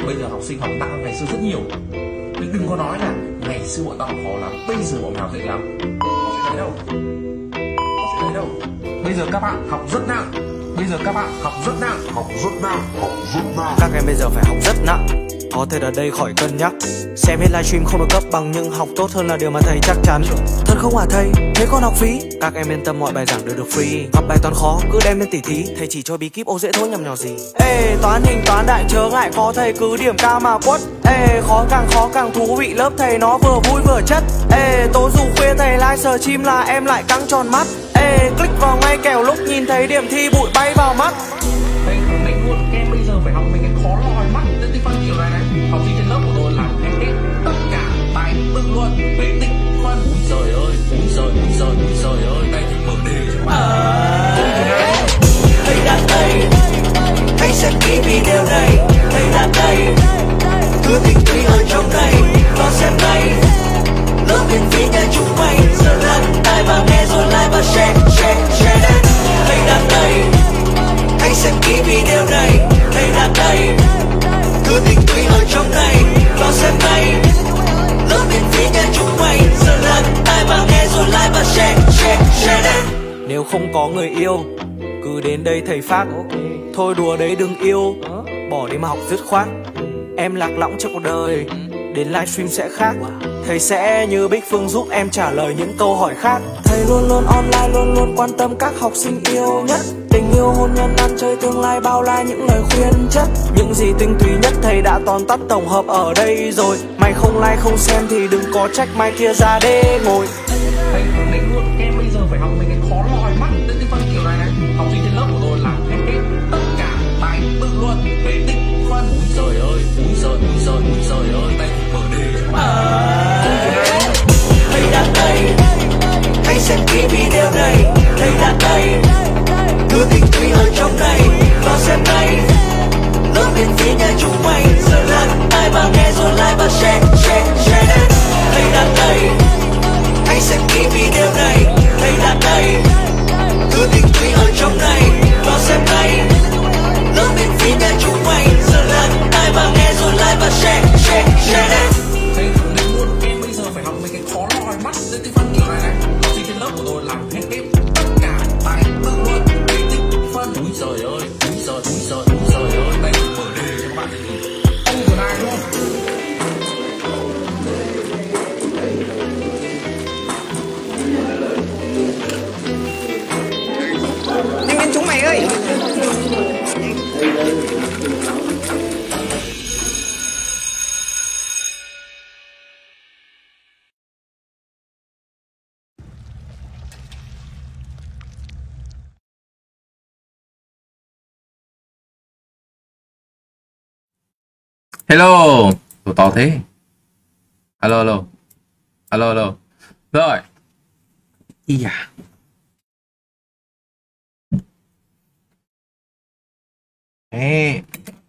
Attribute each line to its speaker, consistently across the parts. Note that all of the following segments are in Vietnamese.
Speaker 1: bây giờ học sinh học nặng hơn ngày xưa rất nhiều. Mình đừng có nói là ngày xưa bọn tao học khó lắm, bây giờ bọn mày học dễ lắm. Có chuyện đấy đâu. Có chuyện đấy đâu. Bây giờ các bạn học rất nặng. Bây giờ các bạn học rất nặng. Học rất nặng. Học rất nặng.
Speaker 2: Các em bây giờ phải học rất nặng. Có thể ở đây khỏi cân nhắc. Xem hết livestream không được cấp bằng nhưng học tốt hơn là điều mà thầy chắc chắn. Thật không hả thầy? Thế còn học phí? Các em yên tâm, mọi bài giảng đều được free. Gặp bài toán khó cứ đem lên tỉ thí. Thầy chỉ cho bí kíp ô dễ thôi nhằm nhỏ gì. Ê, toán hình toán đại chớ ngại có thầy cứ điểm cao mà quất. Ê, khó càng thú vị, lớp thầy nó vừa vui vừa chất. Ê, tối dù khuya thầy live stream là em lại căng tròn mắt. Ê, click vào ngay kẻo lúc nhìn thấy điểm thi bụi bay vào mắt.
Speaker 1: Thầy khẳng định luôn, các em bây giờ phải học mấy cái khó lòi mắt đến tí phân kiểu này này. Học sinh trên lớp của tôi làm hết tất cả bài tự luận về tích phân. Úi giời ơi, úi giời ơi, đây thì mở đề cho bạn.
Speaker 2: Thầy đang đây, hãy xem kỹ video này. Thầy đang đây, cứ tinh túy ở trong đây. Vào xem ngay, lớp miễn phí nhà chúng mày. Giờ lắng tai và nghe rồi like và share đây. Thầy đang đây, hãy xem kỹ video này. Thầy đang đây, cứ tinh túy ở trong đây. Vào xem ngay, lớp miễn phí nhà chúng mày. Giờ lắng tai và nghe rồi like và share đây. Nếu không có người yêu, cứ đến đây thầy phát. Thôi đùa đấy đừng yêu, bỏ đi mà học dứt khoát. Em lạc lõng trong cuộc đời, đến livestream sẽ khác. Thầy sẽ như Bích Phương giúp em trả lời những câu hỏi khác. Thầy luôn luôn online, luôn luôn quan tâm các học sinh yêu nhất. Tình yêu, hôn nhân, ăn chơi, tương lai, bao la những lời khuyên chất. Những gì tinh túy nhất thầy đã tóm tắt tổng hợp ở đây rồi. Mày không like không xem thì đừng có trách mai kia ra đê ngồi.
Speaker 1: Thầy khẳng định luôn, các em bây giờ phải học mấy cái khó lòi mắt đến tí phân kiểu này này. Học sinh trên lớp của tôi làm hết tất cả bài tự luận về tích phân. Úi giời ơi, úi giời ơi, đây thì mở đề cho bạn.
Speaker 2: Thầy đang đây, hãy xem kỹ video này. Thầy đang đây, cứ tinh túy ở trong đây. Vào xem ngay, lớp miễn phí nhà chúng mày. Giờ lắng tai và nghe rồi like và share đây. Thầy đang đây, hãy xem kỹ video này. Thầy đang đây, cứ tinh túy ở trong đây. Vào xem ngay, lớp miễn phí nhà chúng mày. Giờ lắng tai và nghe rồi like và share đây.
Speaker 1: Thầy khẳng định luôn, các em bây giờ phải học mấy cái khó lòi mắt đến tí phân kiểu này này. Học sinh trên lớp của tôi làm hết tất cả bài tự luận về tích phân. Úi giời ơi, úi giời ơi, đây thì mở đề cho các bạn. Ông của này luôn.
Speaker 3: Nhanh lên chúng mày ơi.
Speaker 1: Hello, tổ to thế. Alo. Rồi. Ý à. Ê.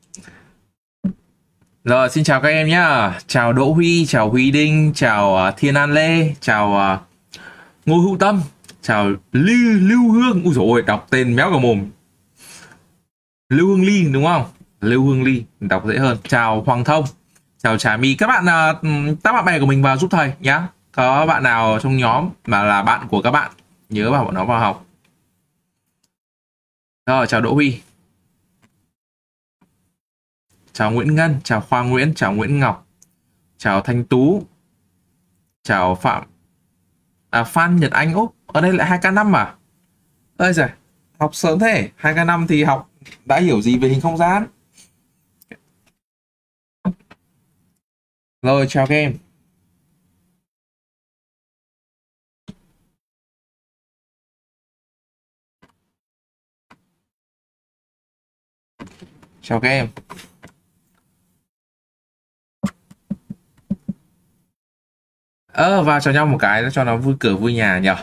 Speaker 1: Rồi, xin chào các em nhá. Chào Đỗ Huy, chào Huy Đinh, chào Thiên An Lê, chào Ngô Hữu Tâm, chào Lưu Hương. Úi dồi ôi, đọc tên méo cả mồm. Lưu Hương Ly đúng không? Lưu Hương Ly, đọc dễ hơn. Chào Hoàng Thông, chào Trà My. Các bạn tác bạn bè của mình vào giúp thầy nhá. Có bạn nào trong nhóm mà là bạn của các bạn nhớ bảo bọn nó vào học. Rồi, chào Đỗ Huy, chào Nguyễn Ngân, chào Khoa Nguyễn, chào Nguyễn Ngọc, chào Thanh Tú, chào Phan Nhật Anh. Úp, ở đây lại 2K5 à? Ơi giời, học sớm thế. 2K5 thì học đã hiểu gì về hình không gian. Rồi, chào các em. Chào các em. Vào chào nhau một cái cho nó vui cửa vui nhà nhỉ.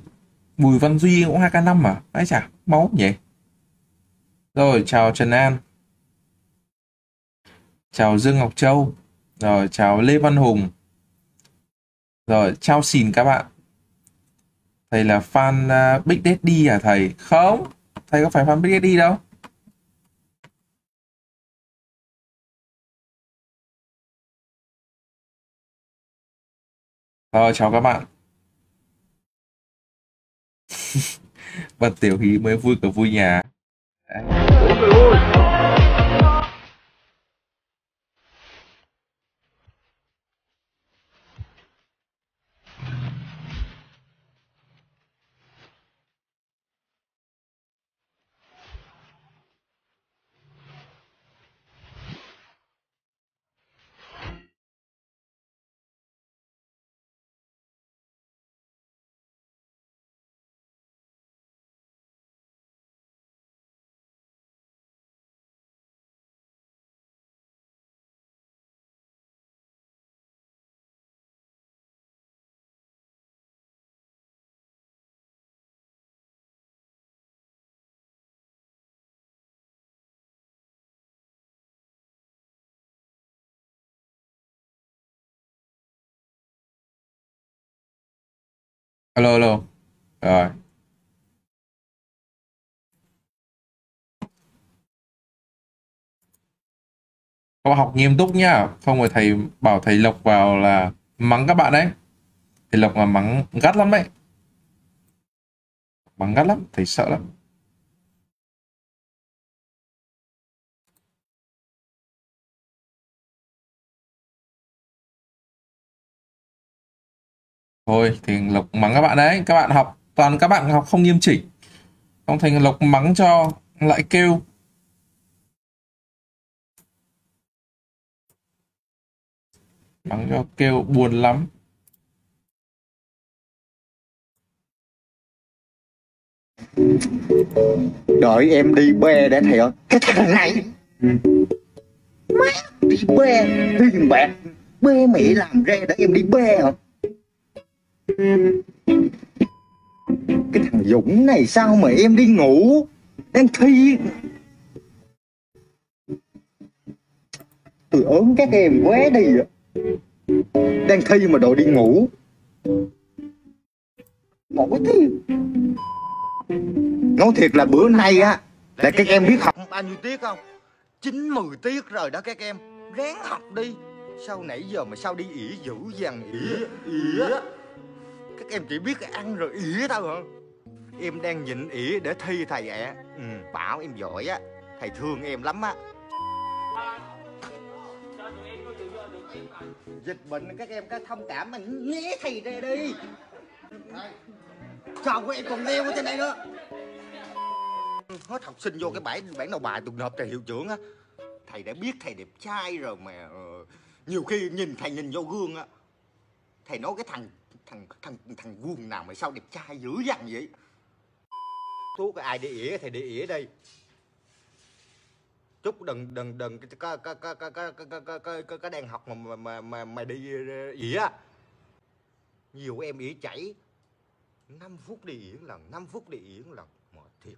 Speaker 1: Bùi Văn Duy cũng 2K5 mà. Đấy chả, máu nhỉ. Rồi, chào Trần An. chào Dương Ngọc Châu, rồi chào Lê Văn Hùng, rồi chào xìn các bạn. Thầy là fan Big Daddy à thầy? Không, thầy có phải fan Big Daddy đâu. Rồi chào các bạn. Bật tiểu hí mới vui cả vui nhà. Đấy. Alo alo. Rồi. Các bạn học nghiêm túc nhá, không rồi thầy bảo thầy Lộc vào là mắng các bạn đấy. Thầy Lộc là mắng gắt lắm đấy. Mắng gắt lắm, thầy sợ lắm. Thôi thì Lộc mắng các bạn đấy, các bạn học toàn các bạn học không nghiêm chỉnh. Không thành Lộc mắng cho lại kêu. Mắng cho kêu buồn lắm.
Speaker 4: Đợi em đi bê để thầy ơi. Cái thằng này má đi bê tiền bạc bê mẹ làm ra để em đi bê hả? Cái thằng Dũng này sao mà em đi ngủ đang thi. Tôi ớn các em quá đi à. Đang thi mà đội đi ngủ. Mỗi thi. Nói thiệt là bữa nay á là các em biết học bao nhiêu tiết không? 9-10 tiết rồi đó các em. Ráng học đi. Sao nãy giờ mà sao đi ỉa dữ dằn ỉa. Các em chỉ biết ăn rồi ỉa thôi hả? Em đang nhịn ỉa để thi thầy ạ. Bảo em giỏi á. Thầy thương em lắm á. Dịch bệnh các em có thông cảm mà né thầy ra đi. Sao của em còn leo ở trên đây nữa. Hết học sinh vô cái bản đầu bài tuần nộp thầy hiệu trưởng á. Thầy đã biết thầy đẹp trai rồi mà nhiều khi nhìn thầy nhìn vô gương á. Thầy nói cái thằng Quân nào mà sao đẹp trai dữ dằn vậy. Thuốc ai đi ỉa thầy đi ỉa đây. Chúc đừng có đang học mà đi ỉa. Nhiều em ỉa chảy 5 phút đi ỉa lần, 5 phút đi ỉa lần, mệt thiệt.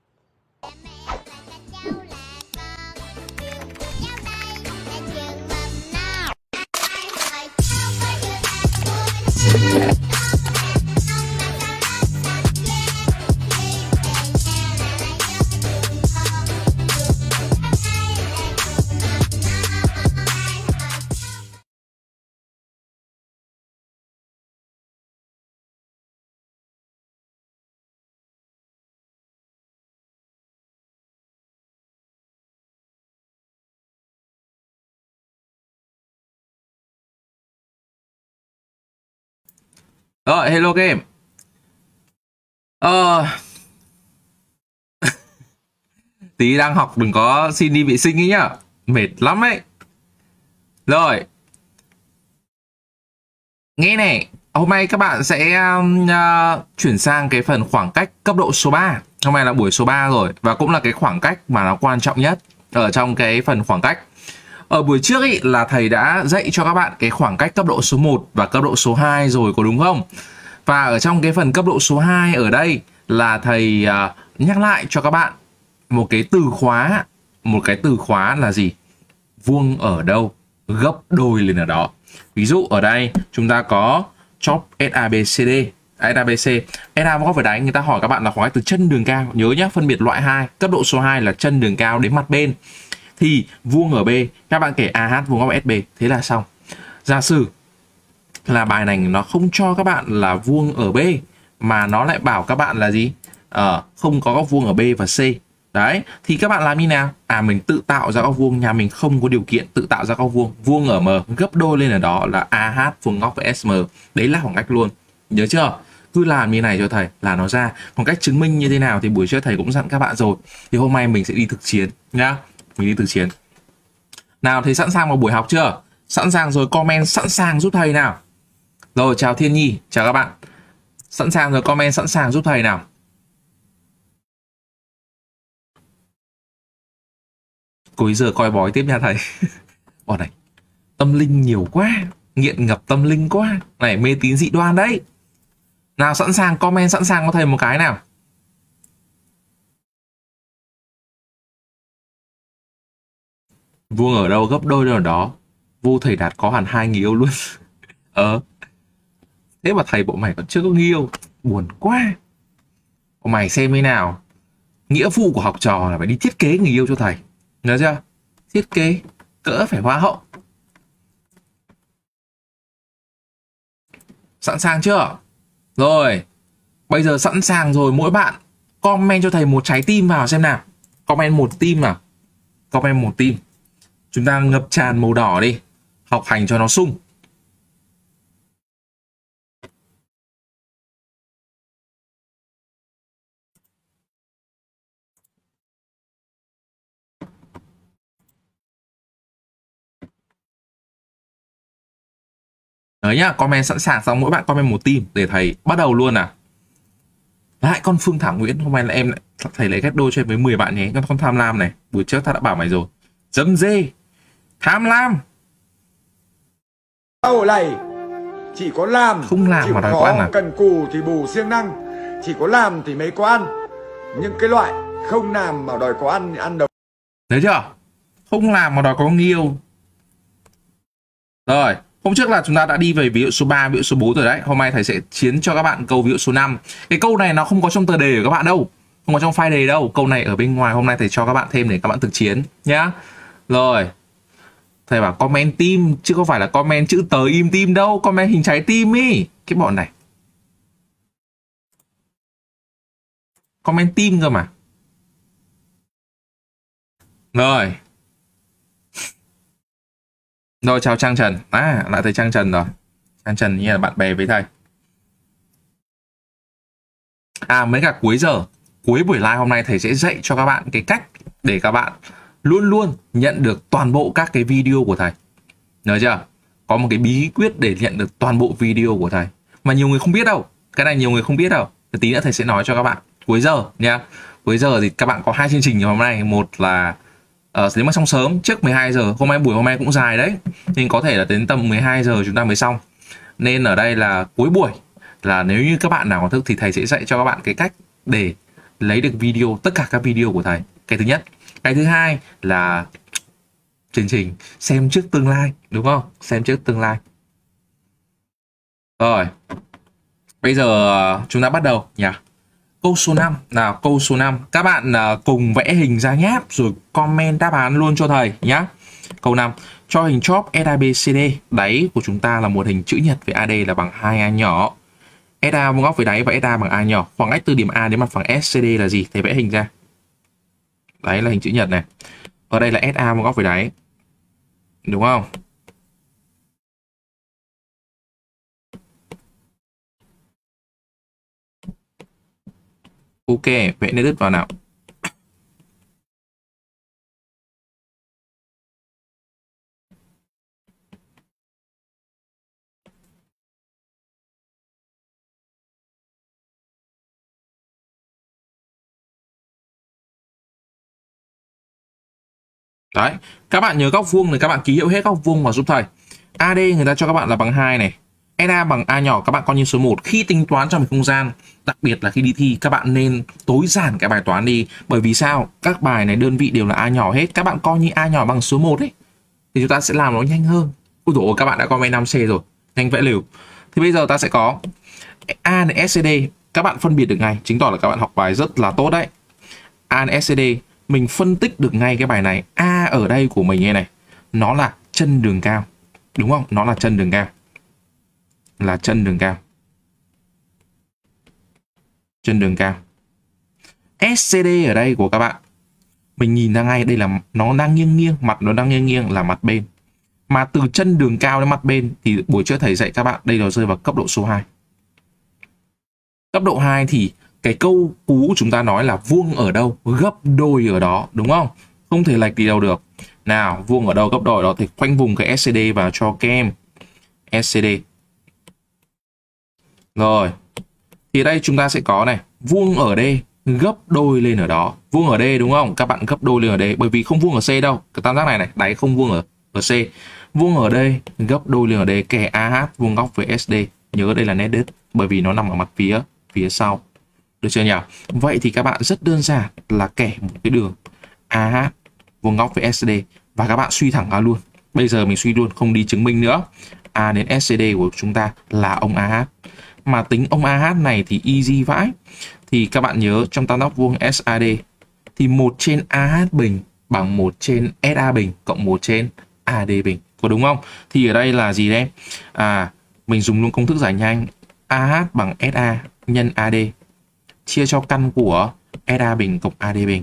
Speaker 1: Rồi, hello các em. Tí đang học đừng có xin đi vệ sinh ấy nhá. Mệt lắm ấy. Rồi. Nghe này, hôm nay các bạn sẽ chuyển sang cái phần khoảng cách cấp độ số 3. Hôm nay là buổi số 3 rồi. Và cũng là cái khoảng cách mà nó quan trọng nhất ở trong cái phần khoảng cách. Ở buổi trước ý là thầy đã dạy cho các bạn cái khoảng cách cấp độ số 1 và cấp độ số 2 rồi, có đúng không? Và ở trong cái phần cấp độ số 2 ở đây là thầy nhắc lại cho các bạn một cái từ khóa. Một cái từ khóa là gì? vuông ở đâu gấp đôi lên ở đó. Ví dụ ở đây chúng ta có chóp SABCD, SABC, SA vuông góc với đáy, người ta hỏi các bạn là khoảng cách từ chân đường cao. Nhớ nhé, phân biệt loại 2, cấp độ số 2 là chân đường cao đến mặt bên. Thì vuông ở B, các bạn kể AH vuông góc SB, thế là xong. Giả sử là bài này nó không cho các bạn là vuông ở B, mà nó lại bảo các bạn là gì? Không có góc vuông ở B và C. Đấy, thì các bạn làm như nào? Mình tự tạo ra góc vuông, nhà mình không có điều kiện tự tạo ra góc vuông. Vuông ở M gấp đôi lên ở đó là AH vuông góc với SM. Đấy là khoảng cách luôn. Nhớ chưa? Cứ làm như này cho thầy là nó ra. Còn cách chứng minh như thế nào thì buổi trước thầy cũng dặn các bạn rồi. Thì hôm nay mình sẽ đi thực chiến nhá. Mình đi thực chiến. Nào, thầy sẵn sàng vào buổi học chưa? Sẵn sàng rồi comment sẵn sàng giúp thầy nào. Rồi, chào Thiên Nhi, chào các bạn. Sẵn sàng rồi comment sẵn sàng giúp thầy nào. Cuối giờ coi bói tiếp nha thầy. Bọn này, tâm linh nhiều quá, nghiện ngập tâm linh quá. Này, mê tín dị đoan đấy. Nào, sẵn sàng comment sẵn sàng cho thầy một cái nào. Vuông ở đâu gấp đôi ở đó. Vô thầy Đạt có hẳn 2 người yêu luôn. Thế mà thầy bộ mày còn chưa có người yêu. Buồn quá. Bộ mày xem thế nào. Nghĩa vụ của học trò là phải đi thiết kế người yêu cho thầy. Nhớ chưa? Thiết kế cỡ phải hoa hậu. Sẵn sàng chưa? Rồi. Bây giờ sẵn sàng rồi, mỗi bạn comment cho thầy một trái tim vào xem nào. Comment một tim nào. Comment một tim. Chúng ta ngập tràn màu đỏ đi. Học hành cho nó sung. Đấy nhá, comment sẵn sàng xong mỗi bạn comment một tim để thầy bắt đầu luôn nào. Lại con Phương Thảo Nguyễn, hôm nay là em lại thầy lấy ghép đôi cho em với 10 bạn nhé. Con tham lam này, buổi trước ta đã bảo mày rồi. Dấm dê, tham lam.
Speaker 5: Sau này chỉ có làm,
Speaker 1: không làm mà đòi có ăn à?
Speaker 5: Cần cù thì bù siêng năng, chỉ có làm thì mới có ăn. Nhưng cái loại không làm mà đòi có ăn thì ăn đâu.
Speaker 1: Thấy chưa? Không làm mà đòi có người yêu. Rồi, hôm trước là chúng ta đã đi về ví dụ số 3, ví dụ số 4 rồi đấy. Hôm nay thầy sẽ chiến cho các bạn câu ví dụ số 5. Cái câu này nó không có trong tờ đề của các bạn đâu. Không có trong file đề đâu. Câu này ở bên ngoài, hôm nay thầy cho các bạn thêm để các bạn thực chiến nhá. Rồi. Thầy bảo comment tim chứ không phải là comment chữ tờ im tim đâu. Comment hình trái tim ý. Cái bọn này. Comment tim cơ mà. Rồi. Rồi, chào Trang Trần. Lại thấy Trang Trần rồi. Trang Trần như là bạn bè với thầy. Mấy cả cuối giờ, cuối buổi live hôm nay thầy sẽ dạy cho các bạn cái cách để các bạn luôn luôn nhận được toàn bộ các cái video của thầy. Nhớ chưa? Có một cái bí quyết để nhận được toàn bộ video của thầy. Mà nhiều người không biết đâu. Cái này nhiều người không biết đâu. Tí nữa thầy sẽ nói cho các bạn. Cuối giờ nha. Cuối giờ thì các bạn có 2 chương trình hôm nay. Một là nếu mà xong sớm trước 12 giờ, buổi hôm nay cũng dài đấy, nên có thể là đến tầm 12 giờ chúng ta mới xong. Nên ở đây là cuối buổi là nếu như các bạn nào còn thức thì thầy sẽ dạy cho các bạn cái cách để lấy được video, tất cả các video của thầy. Cái thứ nhất. Cái thứ hai là chương trình xem trước tương lai, đúng không? Xem trước tương lai. Rồi. Bây giờ chúng ta bắt đầu nhỉ. Câu số 5. Nào, câu số 5. Các bạn cùng vẽ hình ra nháp rồi comment đáp án luôn cho thầy nhá. Câu 5. Cho hình chóp SABCD, đáy của chúng ta là một hình chữ nhật với AD là bằng 2A nhỏ. SA vuông góc với đáy và SA bằng A nhỏ. Khoảng cách từ điểm A đến mặt phẳng SCD là gì? Thầy vẽ hình ra. Đấy là hình chữ nhật này. Ở đây là SA vuông góc với đáy. Đúng không? Ok, vẽ nét đứt vào nào. Đấy, các bạn nhớ góc vuông thì các bạn ký hiệu hết góc vuông vào giúp thầy. AD người ta cho các bạn là bằng 2 này. SA bằng A nhỏ, các bạn coi như số 1. Khi tính toán trong một không gian, đặc biệt là khi đi thi, các bạn nên tối giản cái bài toán đi. Bởi vì sao? Các bài này đơn vị đều là A nhỏ hết. Các bạn coi như A nhỏ bằng số 1 ấy. thì chúng ta sẽ làm nó nhanh hơn. Ôi dồi ôi, các bạn đã comment 5C rồi, nhanh vẽ lều. Thì bây giờ ta sẽ có A đến SCD, các bạn phân biệt được ngay, chứng tỏ là các bạn học bài rất là tốt đấy. A đến SCD, mình phân tích được ngay cái bài này. A ở đây của mình này, nó là chân đường cao, đúng không? Nó là chân đường cao, là chân đường cao, chân đường cao. SCD ở đây của các bạn, mình nhìn ra ngay, đây là nó đang nghiêng nghiêng, mặt nó đang nghiêng nghiêng là mặt bên. Mà từ chân đường cao đến mặt bên thì buổi trước thầy dạy các bạn đây nó rơi vào cấp độ số 2. Cấp độ 2 thì cái câu cú chúng ta nói là vuông ở đâu gấp đôi ở đó, đúng không? Không thể lệch đi đâu được. Nào, vuông ở đâu gấp đôi ở đó thì khoanh vùng cái SCD vào cho kem. SCD. Rồi. Thì đây chúng ta sẽ có này, vuông ở đây gấp đôi lên ở đó. Vuông ở đây đúng không? Các bạn gấp đôi lên ở đây, bởi vì không vuông ở C đâu. Cái tam giác này này, đáy không vuông ở C. Vuông ở đây gấp đôi lên ở đây, kẻ AH vuông góc với SD. Nhớ đây là nét đứt, bởi vì nó nằm ở mặt phía sau. Được chưa nhỉ? Vậy thì các bạn rất đơn giản là kẻ một cái đường AH vuông góc với SD và các bạn suy thẳng ra luôn. Bây giờ mình suy luôn, không đi chứng minh nữa. A đến SCD của chúng ta là ông AH. Mà tính ông AH này thì easy vãi. Thì các bạn nhớ trong tam giác vuông SAD thì 1 trên AH bình bằng 1 trên SA bình cộng 1 trên AD bình. Có đúng không? Thì ở đây là gì đấy? Mình dùng luôn công thức giải nhanh. AH bằng SA nhân AD chia cho căn của SA bình cộng AD bình.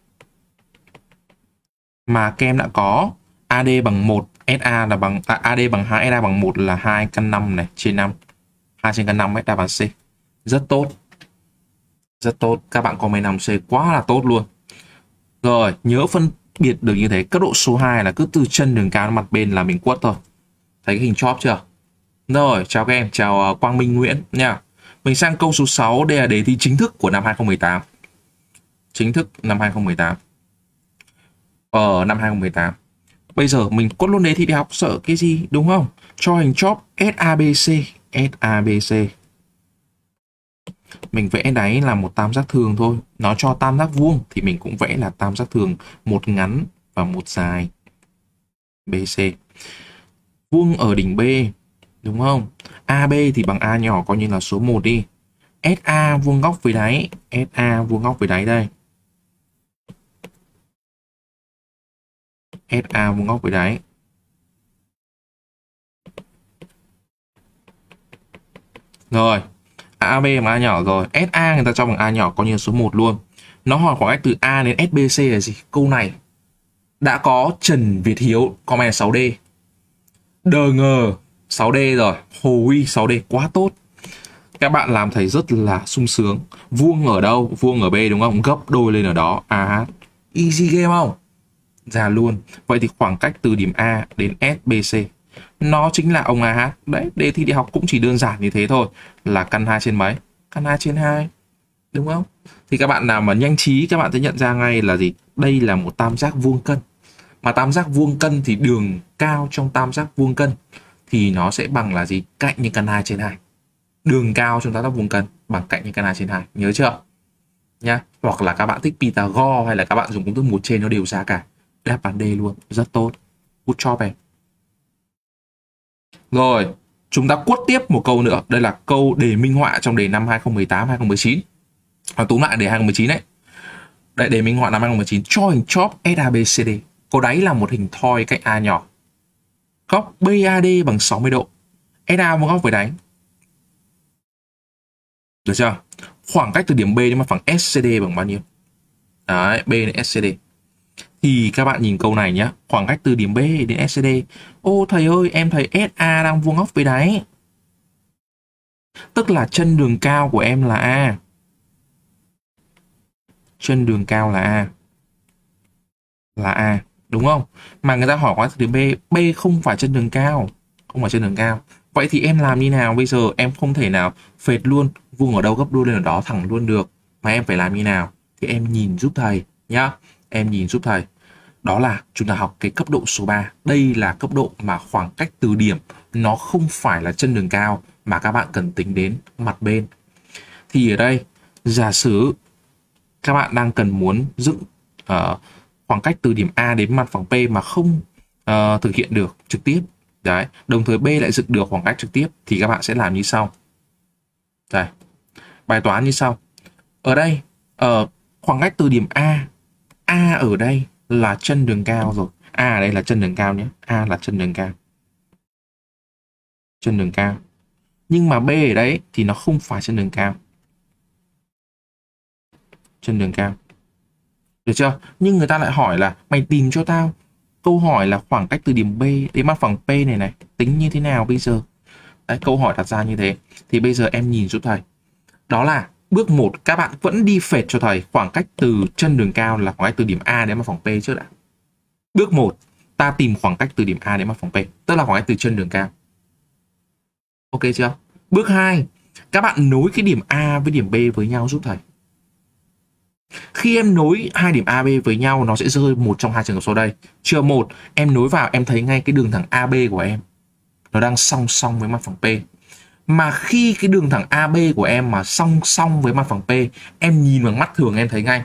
Speaker 1: Mà kem đã có AD bằng 1, SA là bằng AD bằng 2, SA bằng 1 là 2 căn 5 này trên 5. 2 trên căn 5 đáp án C. Rất tốt. Rất tốt. Các bạn comment 5C quá là tốt luôn. Rồi, nhớ phân biệt được như thế. Cấp độ số 2 là cứ từ chân đường cao đến mặt bên là mình quất thôi. Thấy cái hình chóp chưa? Rồi, chào các em, chào Quang Minh Nguyễn nha. Mình sang câu số 6, đây là đề thi chính thức của năm 2018. Chính thức năm 2018. Ở năm 2018. Bây giờ mình quất luôn đề thi đại học, sợ cái gì, đúng không? Cho hình chóp SABC, SABC. Mình vẽ đáy là một tam giác thường thôi. Nó cho tam giác vuông thì mình cũng vẽ là tam giác thường, một ngắn và một dài. BC. Vuông ở đỉnh B, đúng không? AB thì bằng A nhỏ coi như là số 1 đi. SA vuông góc với đáy, SA vuông góc với đáy đây. SA vuông góc với đáy. Rồi, AB bằng A nhỏ rồi. SA người ta cho bằng A nhỏ coi như số 1 luôn. Nó hỏi khoảng cách từ A đến SBC là gì? Câu này đã có Trần Việt Hiếu comment 6D. DG 6D rồi. Hồ Huy 6D, quá tốt. Các bạn làm thầy rất là sung sướng. Vuông ở đâu? Vuông ở B đúng không? Gấp đôi lên ở đó. AH. Easy game không? Ra luôn. Vậy thì khoảng cách từ điểm A đến SBC nó chính là ông AH. Đấy, đề thi đại học cũng chỉ đơn giản như thế thôi. Là căn 2 trên mấy? Căn 2 trên 2. Đúng không? Thì các bạn nào mà nhanh trí các bạn sẽ nhận ra ngay là gì? Đây là một tam giác vuông cân. Mà tam giác vuông cân thì đường cao trong tam giác vuông cân thì nó sẽ bằng là gì? Cạnh như căn 2 trên 2. Đường cao trong tam giác vuông cân bằng cạnh như căn 2 trên 2. Nhớ chưa? Nhá. Hoặc là các bạn thích Pythagore hay là các bạn dùng công thức một trên nó đều ra cả. Đáp án D luôn. Rất tốt. Good job em. Rồi, chúng ta quất tiếp một câu nữa. Đây là câu đề minh họa trong đề năm 2018-2019. Túm lại đề 2019 đấy. Đây, đề minh họa năm 2019. Cho hình chóp SABCD. Có đáy là một hình thoi cạnh A nhỏ. Góc BAD bằng 60 độ. SA vuông góc với đáy. Được chưa? Khoảng cách từ điểm B đến mặt phẳng SCD bằng bao nhiêu? Đấy, B đến SCD. Thì các bạn nhìn câu này nhé. Khoảng cách từ điểm B đến SCD. Ô thầy ơi, em thấy SA đang vuông góc với đáy. Tức là chân đường cao của em là A. Chân đường cao là A. Là A. Đúng không? Mà người ta hỏi khoảng cách từ điểm B. B không phải chân đường cao. Không phải chân đường cao. Vậy thì em làm như nào? Bây giờ em không thể nào phệt luôn. Vuông ở đâu gấp đôi lên ở đó thẳng luôn được. Mà em phải làm như nào? Thì em nhìn giúp thầy nhá. Em nhìn giúp thầy. Đó là chúng ta học cái cấp độ số 3. Đây là cấp độ mà khoảng cách từ điểm nó không phải là chân đường cao mà các bạn cần tính đến mặt bên. Thì ở đây giả sử các bạn đang cần muốn dựng khoảng cách từ điểm A đến mặt phẳng P mà thực hiện được trực tiếp. Đấy, đồng thời B lại dựng được khoảng cách trực tiếp thì các bạn sẽ làm như sau. Đây, bài toán như sau. Ở đây, khoảng cách từ điểm A ở đây là chân đường cao rồi. A ở đây là chân đường cao nhé. A là chân đường cao. Chân đường cao. Nhưng mà B ở đấy thì nó không phải chân đường cao. Chân đường cao. Được chưa? Nhưng người ta lại hỏi là mày tìm cho tao. Câu hỏi là khoảng cách từ điểm B đến mặt phẳng P này tính như thế nào bây giờ? Đấy, câu hỏi đặt ra như thế. Thì bây giờ em nhìn giúp thầy. Đó là bước 1 các bạn vẫn đi phệt cho thầy khoảng cách từ chân đường cao là khoảng cách từ điểm A đến mặt phẳng P trước đã. Bước 1 ta tìm khoảng cách từ điểm A đến mặt phẳng P, tức là khoảng cách từ chân đường cao. Ok chưa? Bước 2 các bạn nối cái điểm A với điểm B với nhau giúp thầy. Khi em nối hai điểm AB với nhau nó sẽ rơi một trong hai trường hợp sau đây. Trường 1 em nối vào em thấy ngay cái đường thẳng AB của em nó đang song song với mặt phẳng P. Mà khi cái đường thẳng AB của em mà song song với mặt phẳng P, em nhìn bằng mắt thường em thấy ngay.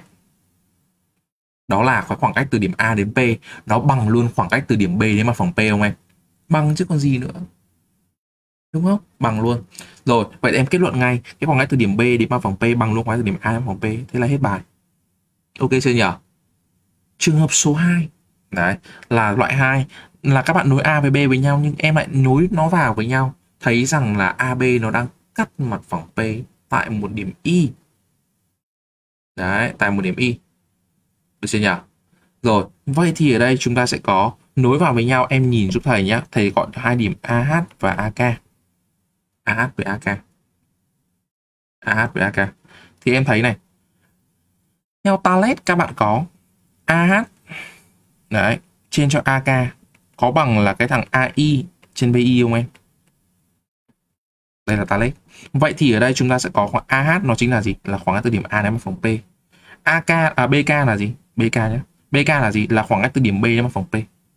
Speaker 1: Đó là khoảng cách từ điểm A đến P nó bằng luôn khoảng cách từ điểm B đến mặt phẳng P không em? Bằng chứ còn gì nữa. Đúng không? Bằng luôn. Rồi, vậy em kết luận ngay cái khoảng cách từ điểm B đến mặt phẳng P bằng luôn khoảng cách từ điểm A đến mặt phẳng P. Thế là hết bài. Ok chưa nhỉ? Trường hợp số 2. Đấy, là loại 2 là các bạn nối A với B với nhau nhưng em lại nối nó vào với nhau. Thấy rằng là AB nó đang cắt mặt phẳng P tại một điểm Y. Đấy, tại một điểm Y. Được chưa nhỉ? Rồi, vậy thì ở đây chúng ta sẽ có nối vào với nhau, em nhìn giúp thầy nhé. Thầy gọi hai điểm AH và AK. AH với AK. AH với AK. Thì em thấy này. Theo Talet các bạn có AH đấy, trên cho AK có bằng là cái thằng AI trên BI không em? Đây là Talet. Vậy thì ở đây chúng ta sẽ có khoảng AH nó chính là gì? Là khoảng cách từ điểm A đến mặt phẳng P. BK là gì? BK nhé. BK là gì? Là khoảng cách từ điểm B đến mặt phẳng P.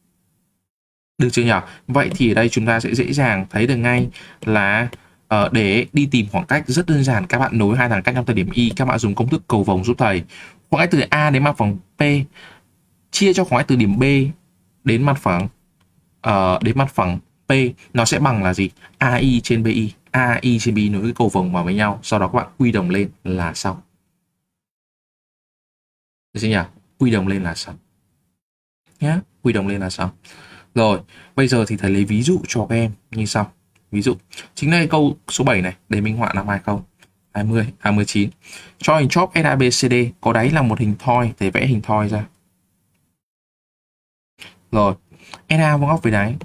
Speaker 1: Được chưa nhỉ? Vậy thì ở đây chúng ta sẽ dễ dàng thấy được ngay là để đi tìm khoảng cách rất đơn giản, các bạn nối hai thằng cách nhau từ điểm Y, các bạn dùng công thức cầu vồng giúp thầy. Khoảng cách từ A đến mặt phẳng P chia cho khoảng cách từ điểm B đến mặt phẳng P nó sẽ bằng là gì? AI trên BI. AI trên BI nối cái cầu vồng vào với nhau, sau đó các bạn quy đồng lên là xong. Được chưa nhỉ? Quy đồng lên là xong. Nhá, quy đồng lên là xong. Rồi, bây giờ thì thầy lấy ví dụ cho các em như sau. Ví dụ, chính đây câu số 7 này, để minh họa năm 2019. Cho hình chóp SABCD có đáy là một hình thoi, thầy vẽ hình thoi ra. Rồi, SA vuông góc với đáy.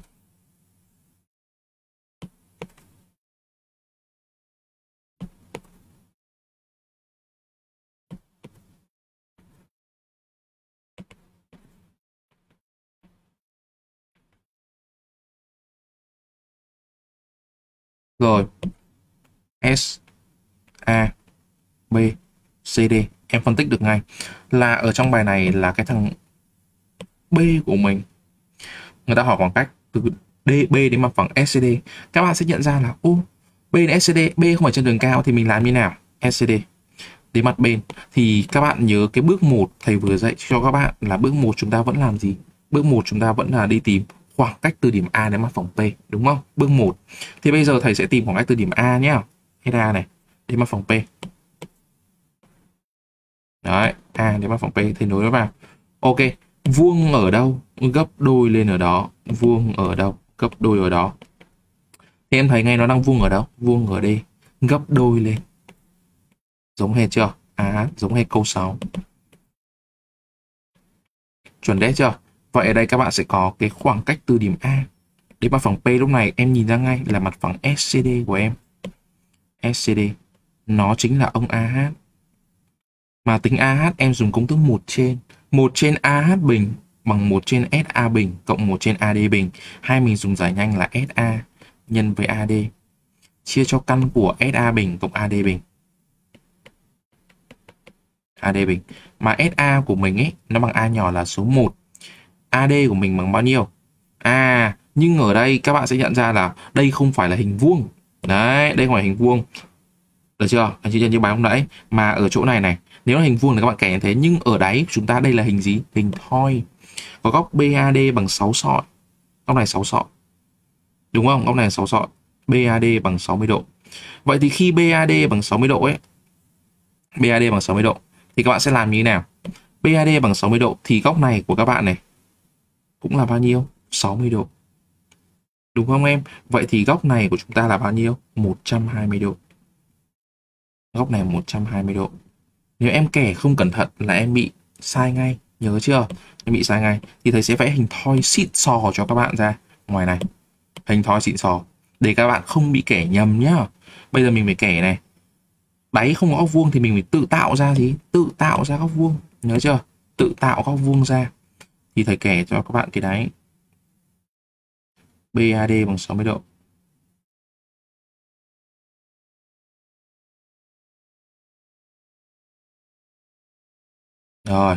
Speaker 1: Rồi, S, A, B, C, D. Em phân tích được ngay là ở trong bài này là cái thằng B của mình. Người ta hỏi khoảng cách từ B đến mặt phẳng SCD. Các bạn sẽ nhận ra là B đến SCD, B không phải chân đường cao thì mình làm như nào? SCD đến mặt bên. Thì các bạn nhớ cái bước 1 thầy vừa dạy cho các bạn là bước 1 chúng ta vẫn làm gì? Bước 1 chúng ta vẫn là đi tìm khoảng cách từ điểm A đến mặt phẳng P, đúng không? Bước 1. Thì bây giờ thầy sẽ tìm khoảng cách từ điểm A nhé. SA này đến mặt phẳng P. Đấy, A đến mặt phẳng P thì nối nó vào. Ok, vuông ở đâu? Gấp đôi lên ở đó. Vuông ở đâu? Gấp đôi ở đó. Thì em thấy ngay nó đang vuông ở đâu? Vuông ở đây. Gấp đôi lên. Giống hệt chưa? Giống hệt câu 6. Chuẩn đấy chưa? Vậy ở đây các bạn sẽ có cái khoảng cách từ điểm A đến mặt phẳng P, lúc này em nhìn ra ngay là mặt phẳng SCD của em. SCD nó chính là ông AH. Mà tính AH em dùng công thức 1 trên. 1 trên AH bình bằng 1 trên SA bình cộng 1 trên AD bình. Hay mình dùng giải nhanh là SA nhân với AD chia cho căn của SA bình cộng AD bình. AD bình. Mà SA của mình ấy nó bằng A nhỏ là số 1. AD của mình bằng bao nhiêu? Nhưng ở đây các bạn sẽ nhận ra là đây không phải là hình vuông. Đấy, đây không phải hình vuông. Được chưa? Anh chị như bài hôm nãy. Mà ở chỗ này này, nếu là hình vuông thì các bạn kẻ như thế. Nhưng ở đáy chúng ta đây là hình gì? Hình thoi. Có góc BAD bằng 6 sọi. Góc này 6 sọ. Đúng không? Góc này là 6 sọ. BAD bằng 60 độ. Vậy thì khi BAD bằng 60 độ ấy, BAD bằng 60 độ thì các bạn sẽ làm như thế nào? BAD bằng 60 độ thì góc này của các bạn này cũng là bao nhiêu? 60 độ. Đúng không em? Vậy thì góc này của chúng ta là bao nhiêu? 120 độ. Góc này 120 độ. Nếu em kẻ không cẩn thận là em bị sai ngay. Nhớ chưa? Em bị sai ngay. Thì thầy sẽ vẽ hình thoi xịn sò cho các bạn ra. Ngoài này. Hình thoi xịn sò. Để các bạn không bị kẻ nhầm nhá. Bây giờ mình phải kẻ này. Đáy không có góc vuông thì mình phải tự tạo ra gì? Tự tạo ra góc vuông. Nhớ chưa? Tự tạo góc vuông ra. Thì thầy kẻ cho các bạn cái đáy. BAD bằng 60 độ. Rồi.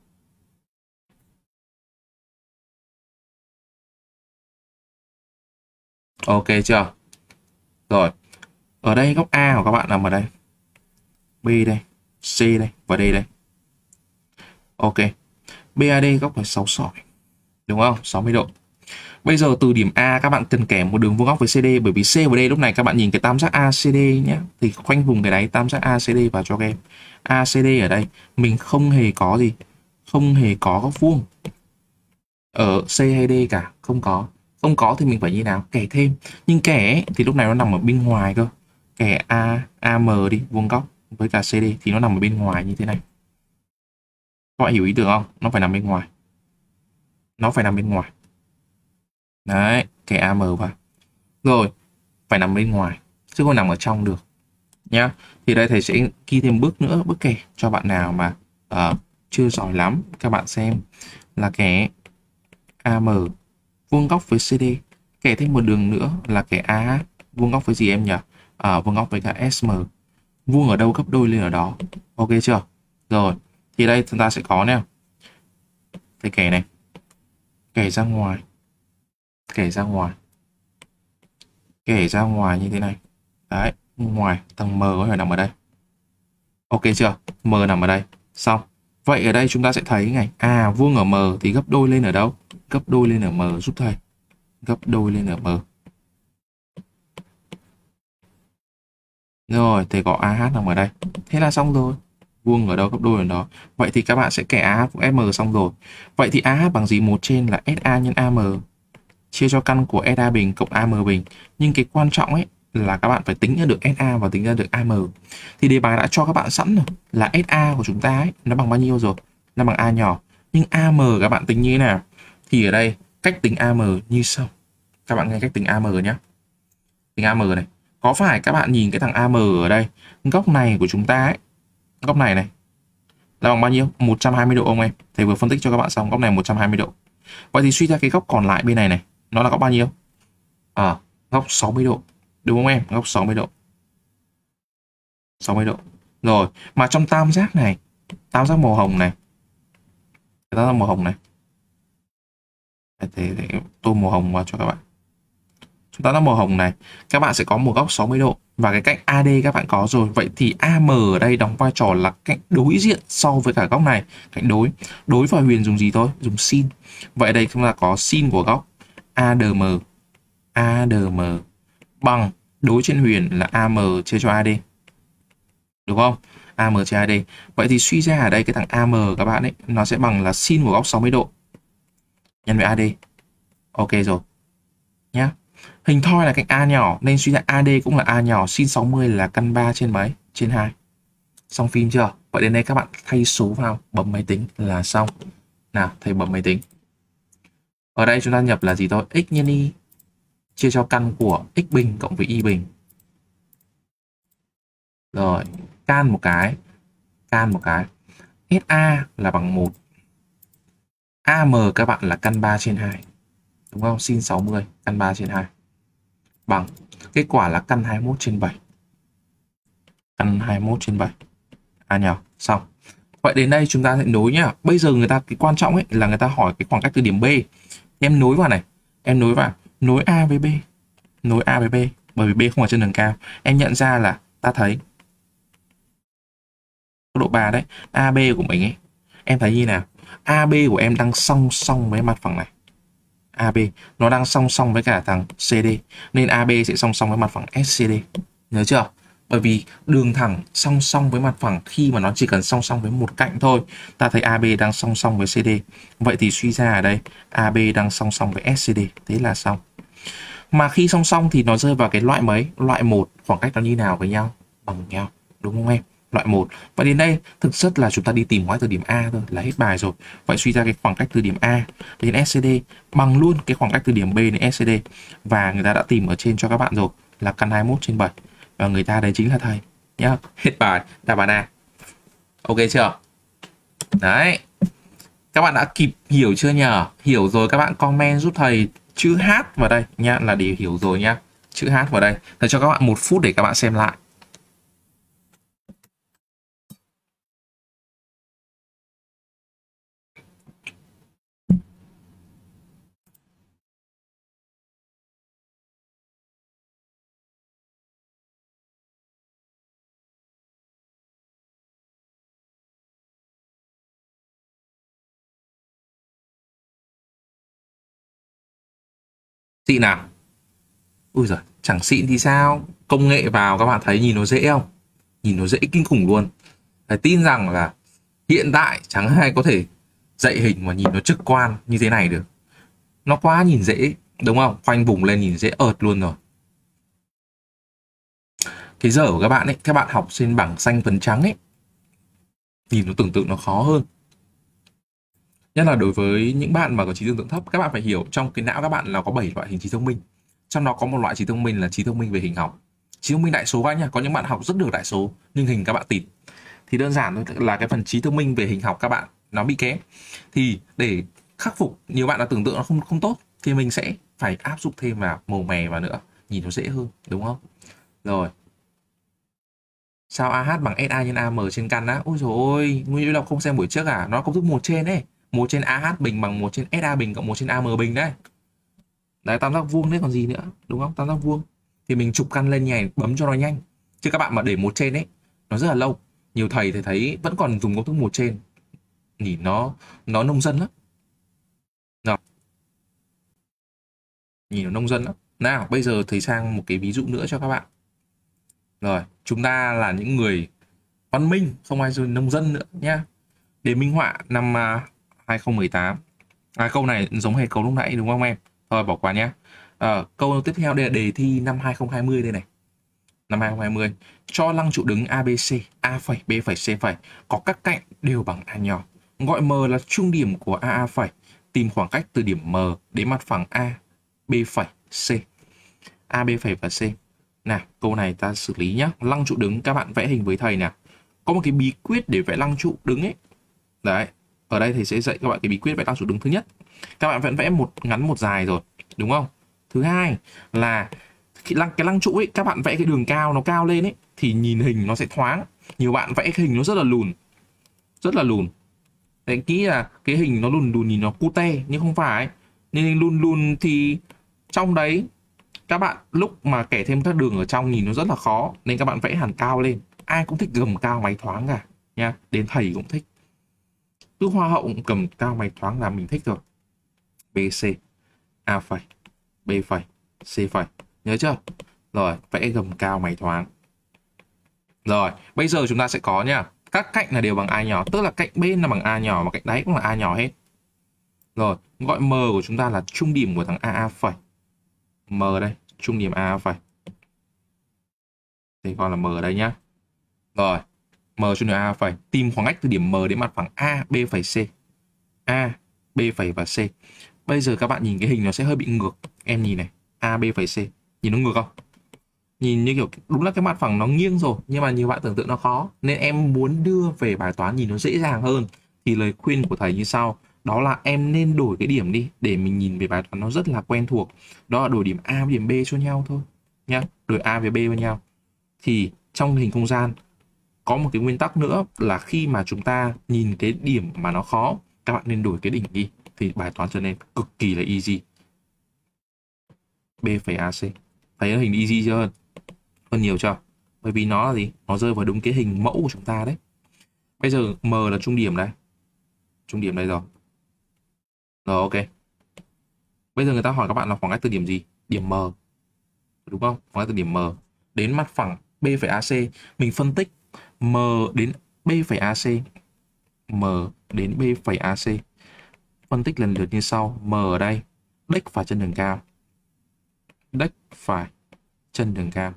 Speaker 1: Ok chưa? Rồi. Ở đây góc A của các bạn nằm ở đây. B đây. C đây. Và D đây. Ok. BAD góc phải 6 sỏi. Đúng không? 60 độ. Bây giờ từ điểm A các bạn cần kẻ một đường vuông góc với CD. Bởi vì C và D lúc này các bạn nhìn cái tam giác ACD nhé. Thì khoanh vùng cái đáy tam giác ACD vào cho các em. ACD ở đây mình không hề có gì. Không hề có góc vuông ở C hay D cả. Không có. Không có thì mình phải như nào? Kẻ thêm. Nhưng kẻ ấy, thì lúc này nó nằm ở bên ngoài cơ. Kẻ AM đi, vuông góc với cả CD thì nó nằm ở bên ngoài như thế này. Các bạn hiểu ý tưởng không? Nó phải nằm bên ngoài. Nó phải nằm bên ngoài. Đấy, kẻ AM vào. Rồi, phải nằm bên ngoài. Chứ không nằm ở trong được. Nhá. Thì đây thầy sẽ ghi thêm bước nữa, bước kẻ cho bạn nào mà chưa giỏi lắm. Các bạn xem là kẻ AM vuông góc với CD. Kẻ thêm một đường nữa là kẻ AH vuông góc với gì em nhỉ? Vuông góc với cả SM. Vuông ở đâu gấp đôi lên ở đó. Ok chưa? Rồi, thì đây chúng ta sẽ có nè. Cái kẻ này. Kẻ ra ngoài. Kẻ ra ngoài. Kẻ ra ngoài như thế này. Đấy, ngoài tầng M có thể nằm ở đây. Ok chưa? M nằm ở đây. Xong. Vậy ở đây chúng ta sẽ thấy này, vuông ở M thì gấp đôi lên ở đâu? Gấp đôi lên ở M giúp thầy. Gấp đôi lên ở M. Rồi, thầy có AH nằm ở đây. Thế là xong rồi. Vuông ở đâu gấp đôi ở đó. Vậy thì các bạn sẽ kẻ AH của SM xong rồi. Vậy thì AH bằng gì? Một trên là SA nhân AM chia cho căn của SA bình cộng AM bình. Nhưng cái quan trọng ấy là các bạn phải tính ra được SA và tính ra được AM. Thì đề bài đã cho các bạn sẵn rồi là SA của chúng ta ấy nó bằng bao nhiêu rồi? Nó bằng A nhỏ. Nhưng AM các bạn tính như thế nào? Thì ở đây cách tính AM như sau. Các bạn nghe cách tính AM nhé. Tính AM này. Có phải các bạn nhìn cái thằng AM ở đây, góc này của chúng ta ấy, góc này này là bằng bao nhiêu? 120 độ không em? Thầy vừa phân tích cho các bạn xong, góc này 120 độ. Vậy thì suy ra cái góc còn lại bên này này, nó là góc bao nhiêu? Góc 60 độ. Đúng không em? Góc 60 độ. 60 độ. Rồi, mà trong tam giác này, tam giác màu hồng này, tam giác màu hồng này. Để tô màu hồng vào cho các bạn. Chúng ta đã màu hồng này, các bạn sẽ có một góc 60 độ và cái cạnh AD các bạn có rồi. Vậy thì AM ở đây đóng vai trò là cạnh đối diện so với cả góc này, cạnh đối. Đối vào Huyền dùng gì thôi? Dùng sin. Vậy đây chúng ta có sin của góc ADM. ADM bằng đối trên Huyền là AM chia cho AD. Đúng không? AM chia AD. Vậy thì suy ra ở đây cái thằng AM các bạn ấy nó sẽ bằng là sin của góc 60 độ nhân với AD. Ok rồi. Nhá. Hình thoi là cạnh A nhỏ nên suy ra AD cũng là A nhỏ, sin 60 là căn 3 trên mấy? Trên 2. Xong phim chưa? Vậy đến đây các bạn thay số vào, bấm máy tính là xong. Nào, thầy bấm máy tính. Ở đây chúng ta nhập là gì thôi? X nhân Y chia cho căn của X bình cộng với Y bình. Rồi, can một cái. Can một cái. SA là bằng 1. AM các bạn là căn 3 trên 2. Đúng không? Sin 60 căn 3 trên 2 bằng kết quả là căn 21 trên 7. Căn 21 trên 7. A nhỏ. Xong. Vậy đến đây chúng ta sẽ nối nhá. Bây giờ người ta cái quan trọng ấy là người ta hỏi cái khoảng cách từ điểm B. Em nối vào này. Em nối vào. Nối A với B. Nối A với B. Bởi vì B không ở trên đường cao. Em nhận ra là ta thấy độ 3 đấy. AB của mình ấy. Em thấy như nào? AB của em đang song song với mặt phẳng này. AB nó đang song song với cả thằng CD, nên AB sẽ song song với mặt phẳng SCD. Nhớ chưa? Bởi vì đường thẳng song song với mặt phẳng khi mà nó chỉ cần song song với một cạnh thôi. Ta thấy AB đang song song với CD. Vậy thì suy ra ở đây AB đang song song với SCD. Thế là xong. Mà khi song song thì nó rơi vào cái loại mấy? Loại 1. Khoảng cách nó như nào với nhau? Bằng nhau. Đúng không em? Loại 1. Và đến đây thực chất là chúng ta đi tìm khoảng cách từ điểm A thôi là hết bài rồi. Vậy suy ra cái khoảng cách từ điểm A đến SCD bằng luôn cái khoảng cách từ điểm B đến SCD. Và người ta đã tìm ở trên cho các bạn rồi là căn 21/7. Và người ta đấy chính là thầy nhá. Hết bài, đáp án A. Ok chưa? Đấy. Các bạn đã kịp hiểu chưa nhờ? Hiểu rồi các bạn comment giúp thầy chữ H vào đây nhá, là để hiểu rồi nhá. Chữ H vào đây. Thầy cho các bạn 1 phút để các bạn xem lại. Xịn nào? Ui giời, chẳng xịn thì sao? Công nghệ vào các bạn thấy nhìn nó dễ không? Nhìn nó dễ kinh khủng luôn. Thầy tin rằng là hiện tại chẳng ai có thể dạy hình mà nhìn nó trực quan như thế này được. Nó quá nhìn dễ, đúng không? Khoanh vùng lên nhìn dễ ợt luôn rồi. Cái giờ của các bạn ấy, các bạn học trên bảng xanh phấn trắng ấy, nhìn nó tưởng tượng nó khó hơn. Nhất là đối với những bạn mà có trí tưởng tượng thấp, các bạn phải hiểu trong cái não các bạn là có 7 loại hình trí thông minh. Trong đó có một loại trí thông minh là trí thông minh về hình học. Trí thông minh đại số các anh nhá, có những bạn học rất được đại số nhưng hình các bạn tịt. Thì đơn giản thôi là cái phần trí thông minh về hình học các bạn nó bị kém. Thì để khắc phục, nhiều bạn đã tưởng tượng nó không tốt thì mình sẽ phải áp dụng thêm vào màu mè vào nữa, nhìn nó dễ hơn, đúng không? Rồi. Sao AH bằng SA nhân AM trên căn á? Ôi dồi ôi, Nguyên Lộc không xem buổi trước à? Nó công thức 1 trên ấy. 1 trên AH bình bằng 1 trên SA bình cộng 1 trên AM bình đấy. Đấy, tam giác vuông đấy còn gì nữa, đúng không? Tam giác vuông. Thì mình chụp căn lên nhảy bấm cho nó nhanh. Chứ các bạn mà để 1 trên ấy, nó rất là lâu. Nhiều thầy thì thấy vẫn còn dùng công thức 1 trên. Nhìn nó nông dân lắm. Rồi. Nhìn nó nông dân lắm. Nào, bây giờ thầy sang một cái ví dụ nữa cho các bạn. Rồi, chúng ta là những người văn minh, không ai dùng nông dân nữa nhá. Để minh họa năm 2018. Câu này giống hệt câu lúc nãy đúng không em? Thôi bỏ qua nhé. Câu tiếp theo đây là đề thi năm 2020 đây này. Năm 2020 cho lăng trụ đứng ABC, A phẩy, B phẩy, C phẩy có các cạnh đều bằng A nhỏ. Gọi M là trung điểm của AA phẩy. Tìm khoảng cách từ điểm M đến mặt phẳng A, B phẩy, C. A, B phẩy và C. Nào, câu này ta xử lý nhé. Lăng trụ đứng các bạn vẽ hình với thầy nào. Có một cái bí quyết để vẽ lăng trụ đứng ấy. Đấy, ở đây thầy sẽ dạy các bạn cái bí quyết vẽ lăng trụ đứng. Thứ nhất, các bạn vẫn vẽ một ngắn một dài rồi, đúng không? Thứ hai là cái lăng trụ ấy, các bạn vẽ cái đường cao nó cao lên ấy thì nhìn hình nó sẽ thoáng. Nhiều bạn vẽ cái hình nó rất là lùn. Rất là lùn. Đấy, nghĩ là cái hình nó lùn lùn nhìn nó cute nhưng không phải. Nên lùn lùn thì trong đấy các bạn lúc mà kẻ thêm các đường ở trong nhìn nó rất là khó, nên các bạn vẽ hẳn cao lên. Ai cũng thích gầm cao máy thoáng cả nha, đến thầy cũng thích. Cứ hoa hậu cầm cao máy thoáng là mình thích rồi. BC, A phẩy, B phẩy, C phẩy, nhớ chưa? Rồi, vẽ gầm cao máy thoáng. Rồi, bây giờ chúng ta sẽ có nha, các cạnh là đều bằng A nhỏ, tức là cạnh bên là bằng A nhỏ và cạnh đáy cũng là A nhỏ hết. Rồi, gọi M của chúng ta là trung điểm của thằng AA phẩy. M đây, trung điểm AA phẩy. Thì gọi là M ở đây nhá. Rồi, M trung điểm AA phẩy. Tìm khoảng cách từ điểm M đến mặt phẳng A, B phẩy, C. A, B phẩy và C. Bây giờ các bạn nhìn cái hình nó sẽ hơi bị ngược. Em nhìn này, A, B phẩy, C. Nhìn nó ngược không? Nhìn như kiểu đúng là cái mặt phẳng nó nghiêng rồi, nhưng mà nhiều bạn tưởng tượng nó khó. Nên em muốn đưa về bài toán nhìn nó dễ dàng hơn. Thì lời khuyên của thầy như sau. Đó là em nên đổi cái điểm đi để mình nhìn về bài toán nó rất là quen thuộc. Đó là đổi điểm A với điểm B cho nhau thôi nhá. Đổi A với B với nhau. Thì trong hình không gian có một cái nguyên tắc nữa là khi mà chúng ta nhìn cái điểm mà nó khó, các bạn nên đổi cái đỉnh đi thì bài toán trở nên cực kỳ là easy. B phẩy AC. Thấy hình easy chưa? Hơn nhiều chưa? Bởi vì nó là gì? Nó rơi vào đúng cái hình mẫu của chúng ta đấy. Bây giờ M là trung điểm đây. Trung điểm đây rồi. Rồi ok. Bây giờ người ta hỏi các bạn là khoảng cách từ điểm gì? Điểm M. Đúng không? Khoảng cách từ điểm M đến mặt phẳng B phẩy AC. Mình phân tích M đến B phẩy AC. M đến B phẩy AC. Phân tích lần lượt như sau. M ở đây, đếch phải chân đường cao. Đếch phải chân đường cao.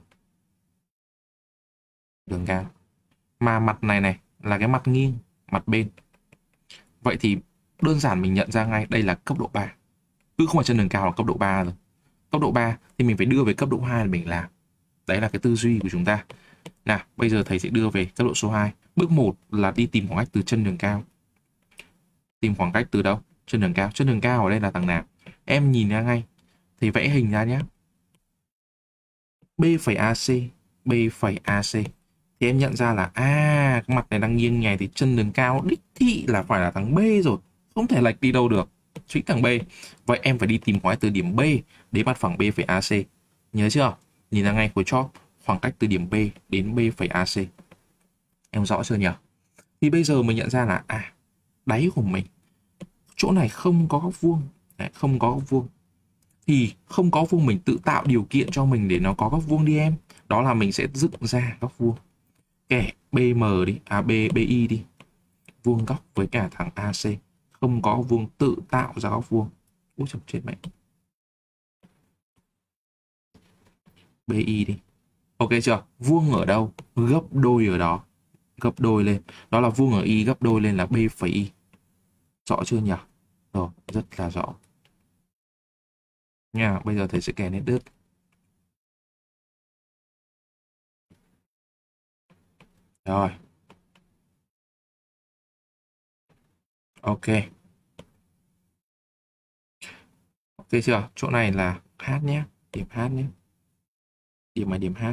Speaker 1: Đường cao. Mà mặt này này là cái mặt nghiêng, mặt bên. Vậy thì đơn giản mình nhận ra ngay đây là cấp độ 3. Cứ không phải chân đường cao là cấp độ 3 rồi. Cấp độ 3 thì mình phải đưa về cấp độ 2 là mình làm. Đấy là cái tư duy của chúng ta. Nào, bây giờ thầy sẽ đưa về cấp độ số 2. Bước 1 là đi tìm khoảng cách từ chân đường cao. Tìm khoảng cách từ đâu? Chân đường cao. Chân đường cao ở đây là thằng nào? Em nhìn ra ngay. Thầy vẽ hình ra nhé. B phẩy AC. B phẩy AC. Thì em nhận ra là cái mặt này đang nghiêng này thì chân đường cao đích thị là phải là thằng B rồi. Không thể lệch đi đâu được. Chính thằng B. Vậy em phải đi tìm khoảng cách từ điểm B đến mặt phẳng B phẩy AC. Nhớ chưa? Nhìn ra ngay của chóp khoảng cách từ điểm B đến B phẩy AC. Em rõ chưa nhỉ? Thì bây giờ mình nhận ra là đáy của mình chỗ này không có góc vuông. Đấy, không có góc vuông. Thì không có vuông mình tự tạo điều kiện cho mình để nó có góc vuông đi em. Đó là mình sẽ dựng ra góc vuông. Kẻ BM đi, BI đi. Vuông góc với cả thằng AC. Không có vuông tự tạo ra góc vuông. Úi trời chết mẹ. BI đi. Ok chưa? Vuông ở đâu? Gấp đôi ở đó. Gấp đôi lên. Đó là vuông ở Y gấp đôi lên là B phẩy Y. Rõ chưa nhỉ? Rồi, rất là rõ. Nha, bây giờ thầy sẽ kẻ nét đứt. Rồi. Ok. Ok chưa? Chỗ này là H nhé. Điểm H nhé. Điểm là điểm H.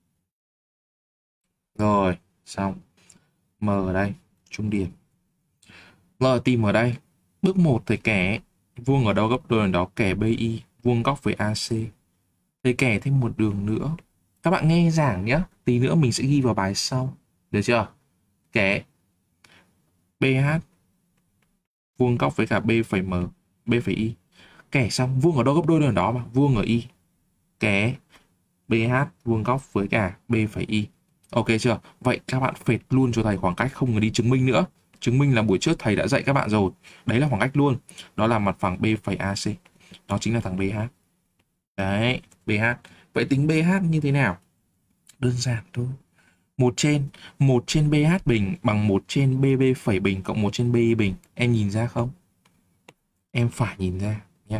Speaker 1: Rồi, xong. M ở đây, trung điểm. L tìm ở đây. Bước 1 thầy kẻ vuông ở đâu gấp đôi ở đó, kẻ BI, vuông góc với AC. Thầy kẻ thêm một đường nữa. Các bạn nghe giảng nhé. Tí nữa mình sẽ ghi vào bài sau. Được chưa? Kẻ BH vuông góc với cả B phẩy M, B phẩy Y. Kẻ xong, vuông ở đâu gấp đôi ở đó mà, vuông ở Y. Kẻ BH vuông góc với cả B phẩy Y. Ok chưa? Vậy các bạn phệt luôn cho thầy khoảng cách, không cần đi chứng minh nữa. Chứng minh là buổi trước thầy đã dạy các bạn rồi. Đấy là khoảng cách luôn. Đó là mặt phẳng B phẩy AC. Đó chính là thằng BH. Đấy, BH. Vậy tính BH như thế nào? Đơn giản thôi. 1 trên BH bình bằng 1 trên BB phẩy bình cộng 1 trên BI bình. Em nhìn ra không? Em phải nhìn ra nhé.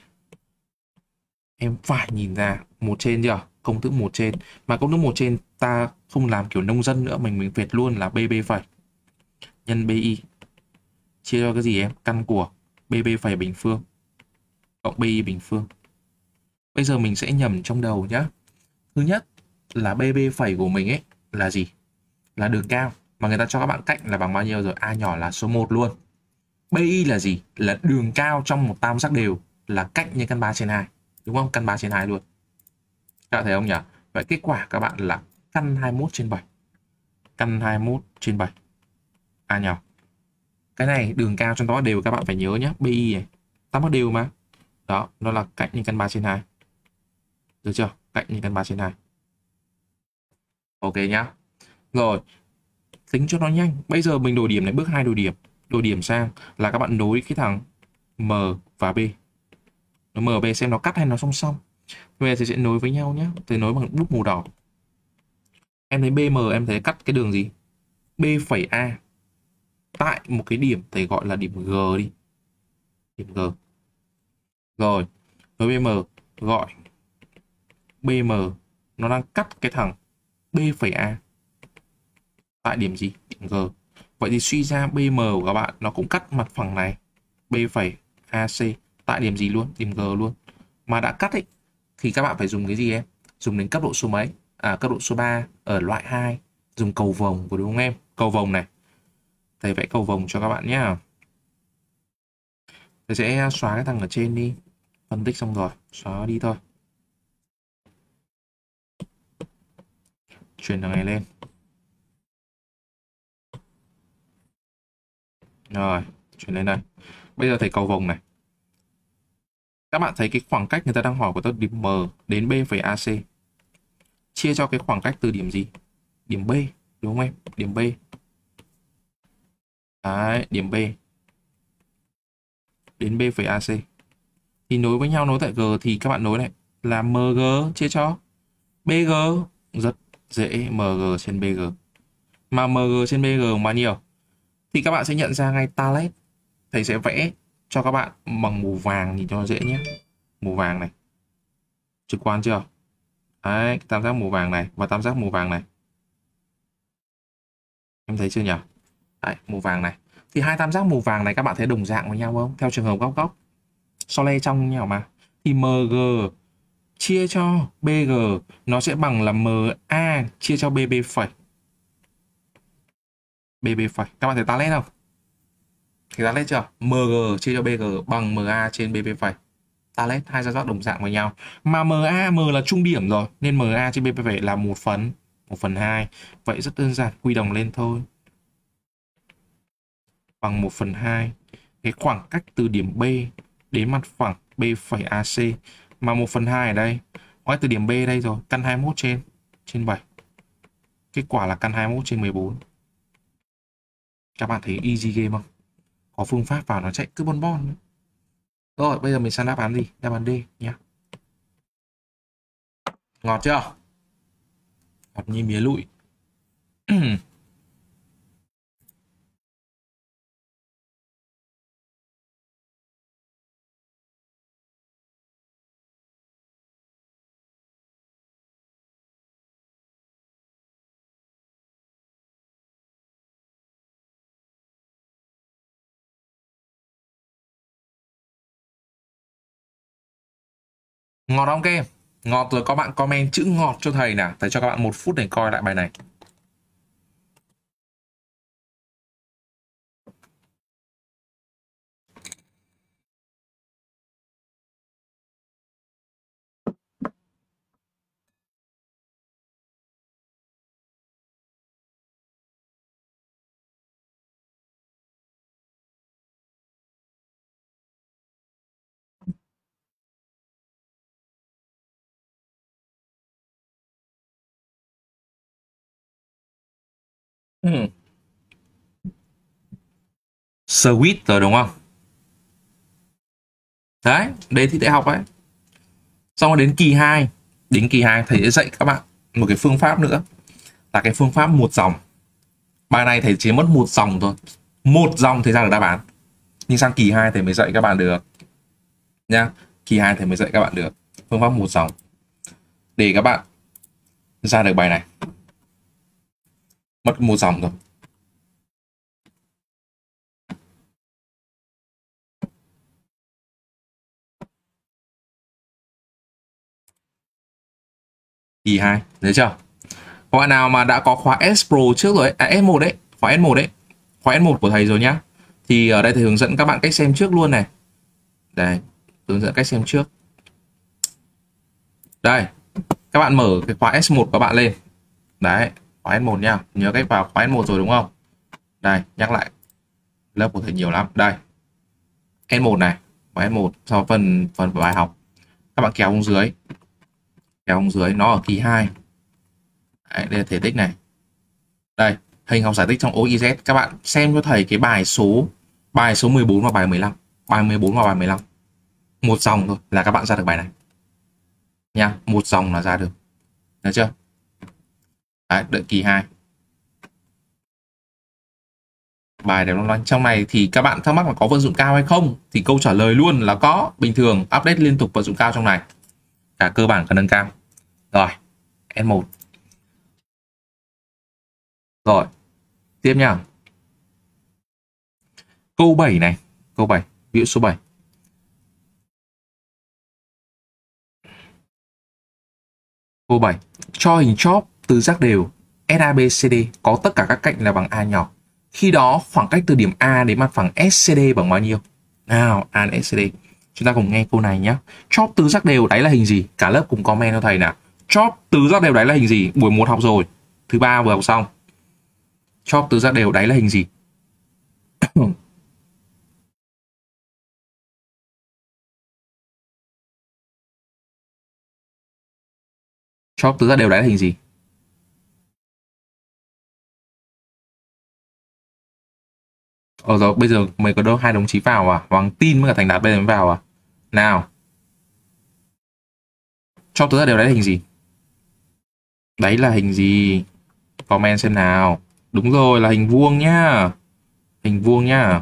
Speaker 1: Em phải nhìn ra. 1 trên chưa? Công thức 1 trên. Mà công thức 1 trên ta không làm kiểu nông dân nữa. Mình vệt luôn là BB phẩy nhân BI. Chia cho cái gì em? Căn của BB phẩy bình phương cộng BI bình phương. Bây giờ mình sẽ nhầm trong đầu nhá. Thứ nhất là BB phẩy của mình ấy là gì? Là đường cao. Mà người ta cho các bạn cạnh là bằng bao nhiêu rồi? A nhỏ là số 1 luôn. BI là gì? Là đường cao trong một tam giác đều, là cạnh nhân căn 3 trên 2. Đúng không? Căn 3 trên 2 luôn. Các bạn thấy không nhỉ? Vậy kết quả các bạn là căn 21 trên 7. Căn 21 trên 7. A nhỏ. Cái này đường cao trong tam giác đều các bạn phải nhớ nhé. BI này. Tam giác đều mà. Đó, nó là cạnh nhân căn 3 trên 2. Được chưa? Cạnh nhân căn 3 trên 2. Ok nhá. Rồi. Tính cho nó nhanh. Bây giờ mình đổi điểm này, bước 2 đổi điểm. Đổi điểm sang là các bạn nối cái thằng M và B. Nó M và B xem nó cắt hay nó song song. Bây giờ thì sẽ nối với nhau nhé. Thì nối bằng bút màu đỏ. Em thấy BM em thấy cắt cái đường gì? B phẩy A. Tại một cái điểm thầy gọi là điểm G đi. Điểm G. Rồi. Với BM gọi BM nó đang cắt cái thằng B phẩy A. Tại điểm gì? Điểm G. Vậy thì suy ra BM của các bạn nó cũng cắt mặt phẳng này B phẩy AC tại điểm gì luôn? Điểm G luôn. Mà đã cắt ấy thì các bạn phải dùng cái gì em? Dùng đến cấp độ số mấy? Cấp độ số 3 ở loại 2. Dùng cầu vồng của đúng không em? Cầu vồng này. Thầy vẽ cầu vồng cho các bạn nhé. Thầy sẽ xóa cái thằng ở trên đi. Phân tích xong rồi. Xóa đi thôi. Chuyển thằng này lên. Rồi, chuyển lên đây. Bây giờ thầy cầu vồng này. Các bạn thấy cái khoảng cách người ta đang hỏi của tôi điểm M đến B phẩy AC. Chia cho cái khoảng cách từ điểm gì? Điểm B, đúng không em? Điểm B. Đấy, điểm B đến B phẩy AC. Thì nối với nhau, nối tại G thì các bạn nối này là MG chia cho BG. Rất dễ, MG trên BG. Mà MG trên BG bao nhiêu? Thì các bạn sẽ nhận ra ngay talet. Thầy sẽ vẽ cho các bạn bằng màu vàng nhìn cho dễ nhé. Màu vàng này. Trực quan chưa? Đấy, tam giác màu vàng này và tam giác màu vàng này. Em thấy chưa nhỉ? Đấy, màu vàng này. Thì hai tam giác màu vàng này các bạn thấy đồng dạng với nhau không? Theo trường hợp góc góc. So le trong nhau mà. Thì MG chia cho BG nó sẽ bằng là MA chia cho BB phẩy. BB phẩy. Các bạn thấy talet không? Thấy talet chưa? MG chia cho BG bằng MA trên BB phẩy. Talet, hai giao giác đồng dạng với nhau. Mà MA, M là trung điểm rồi. Nên MA trên BB phẩy là 1/2. Vậy rất đơn giản, quy đồng lên thôi. Bằng 1/2. Cái khoảng cách từ điểm B đến mặt phẳng B phẩy AC. Mà 1/2 ở đây. Khoảng từ điểm B đây rồi. Căn 21 trên 7. Kết quả là căn 21 trên 14. Các bạn thấy easy game không? Có phương pháp vào nó chạy cứ bon bon. Rồi, bây giờ mình sang đáp án gì? Đáp án D nhé. Ngọt chưa? Ngọt như mía lụi. Ngọt không các em? Ngọt rồi các bạn comment chữ ngọt cho thầy nào. Thầy cho các bạn 1 phút để coi lại bài này. Sweet rồi đúng không? Đấy, đấy thì đại học ấy. Xong rồi đến kỳ 2. Đến kỳ 2 thầy sẽ dạy các bạn một cái phương pháp nữa. Là cái phương pháp một dòng. Bài này thầy chỉ mất một dòng thôi. Một dòng thầy ra được đáp án. Nhưng sang kỳ 2 thầy mới dạy các bạn được. Nha. Kỳ 2 thầy mới dạy các bạn được phương pháp một dòng. Để các bạn ra được bài này. Mất một dòng thôi. Kỳ 2, thấy chưa? Các bạn nào mà đã có khóa S Pro trước rồi, S1 đấy, khóa S1 đấy, khóa S1 của thầy rồi nhá. Thì ở đây thầy hướng dẫn các bạn cách xem trước luôn này. Đây, hướng dẫn cách xem trước. Đây, các bạn mở cái khóa S1 của các bạn lên. Đấy, khóa S1 nha, nhớ cách vào khóa S1 rồi đúng không? Đây, nhắc lại. Lớp của thầy nhiều lắm. Đây. S1 này, khóa S1 sau phần bài học. Các bạn kéo xuống dưới. Kéo xuống dưới, nó ở kỳ 2. Đấy, đây là thể tích này. Đây, hình học giải tích trong OIZ. Các bạn xem cho thầy cái bài số 14 và bài 15. Bài 14 và bài 15. Một dòng thôi là các bạn ra được bài này. Nha, một dòng là ra được. Được chưa? Đấy, đợi kỳ 2. Bài đẹp lắm. Trong này thì các bạn thắc mắc là có vận dụng cao hay không? Thì câu trả lời luôn là có. Bình thường, update liên tục vận dụng cao trong này. Cả cơ bản cả nâng cao. Rồi, S1. Rồi, tiếp nha. Câu 7 này. Câu 7, ví dụ số 7. Câu 7. Cho hình chóp tứ giác đều SABCD có tất cả các cạnh là bằng A nhỏ. Khi đó khoảng cách từ điểm A đến mặt phẳng SCD bằng bao nhiêu? Nào, A đến SCD. Chúng ta cùng nghe câu này nhé. Chóp tứ giác đều đáy là hình gì? Cả lớp cùng comment cho thầy nào. Chóp tứ giác đều đáy là hình gì? Buổi 1 học rồi. Thứ 3 vừa học xong. Chóp tứ giác đều đáy là hình gì? Chop tứ giác đều đấy là hình gì? Rồi bây giờ mày có đâu hai đồng chí vào à? Hoàng Tin với cả Thành Đạt bây giờ mới vào à? Nào. Chop tứ giác đều đấy là hình gì? Đấy là hình gì? Comment xem nào. Đúng rồi, là hình vuông nhá. Hình vuông nhá.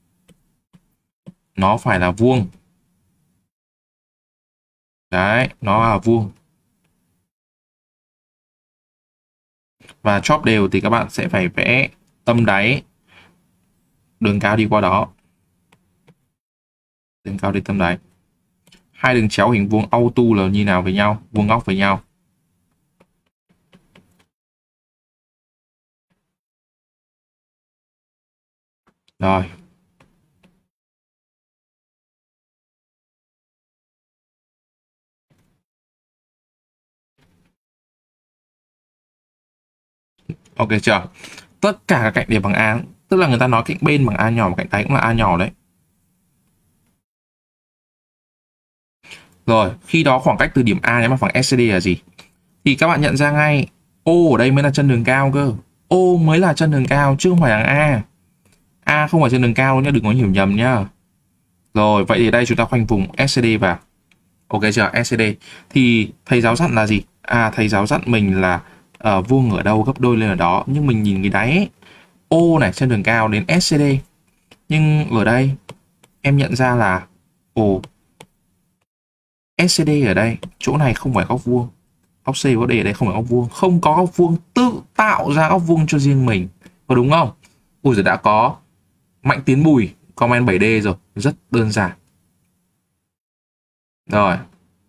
Speaker 1: Nó phải là vuông. Đấy, nó là vuông. Và chop đều thì các bạn sẽ phải vẽ tâm đáy, đường cao đi qua đó, đường cao đi tâm đáy. Hai đường chéo hình vuông auto là như nào với nhau? Vuông góc với nhau. Rồi. Ok chưa? Tất cả các cạnh đều bằng A. Tức là người ta nói cạnh bên bằng A nhỏ và cạnh đáy cũng là A nhỏ đấy. Rồi, khi đó khoảng cách từ điểm A đến mặt phẳng SCD là gì? Thì các bạn nhận ra ngay, O ở đây mới là chân đường cao cơ. O mới là chân đường cao chứ không phải là A. A không phải chân đường cao đâu nhá, đừng có hiểu nhầm nhá. Rồi, vậy thì đây chúng ta khoanh vùng SCD vào. Ok chưa? SCD. Thì thầy giáo dặn là gì? Thầy giáo dặn mình là vuông ở đâu gấp đôi lên ở đó. Nhưng mình nhìn cái đáy ấy, O này chân đường cao đến SCD. Nhưng ở đây em nhận ra là SCD ở đây, chỗ này không phải góc vuông. Góc C và D ở đây không phải góc vuông. Không có góc vuông, tự tạo ra góc vuông cho riêng mình. Có đúng không? Ui giờ đã có Mạnh Tiến Bùi comment 7D rồi. Rất đơn giản. Rồi.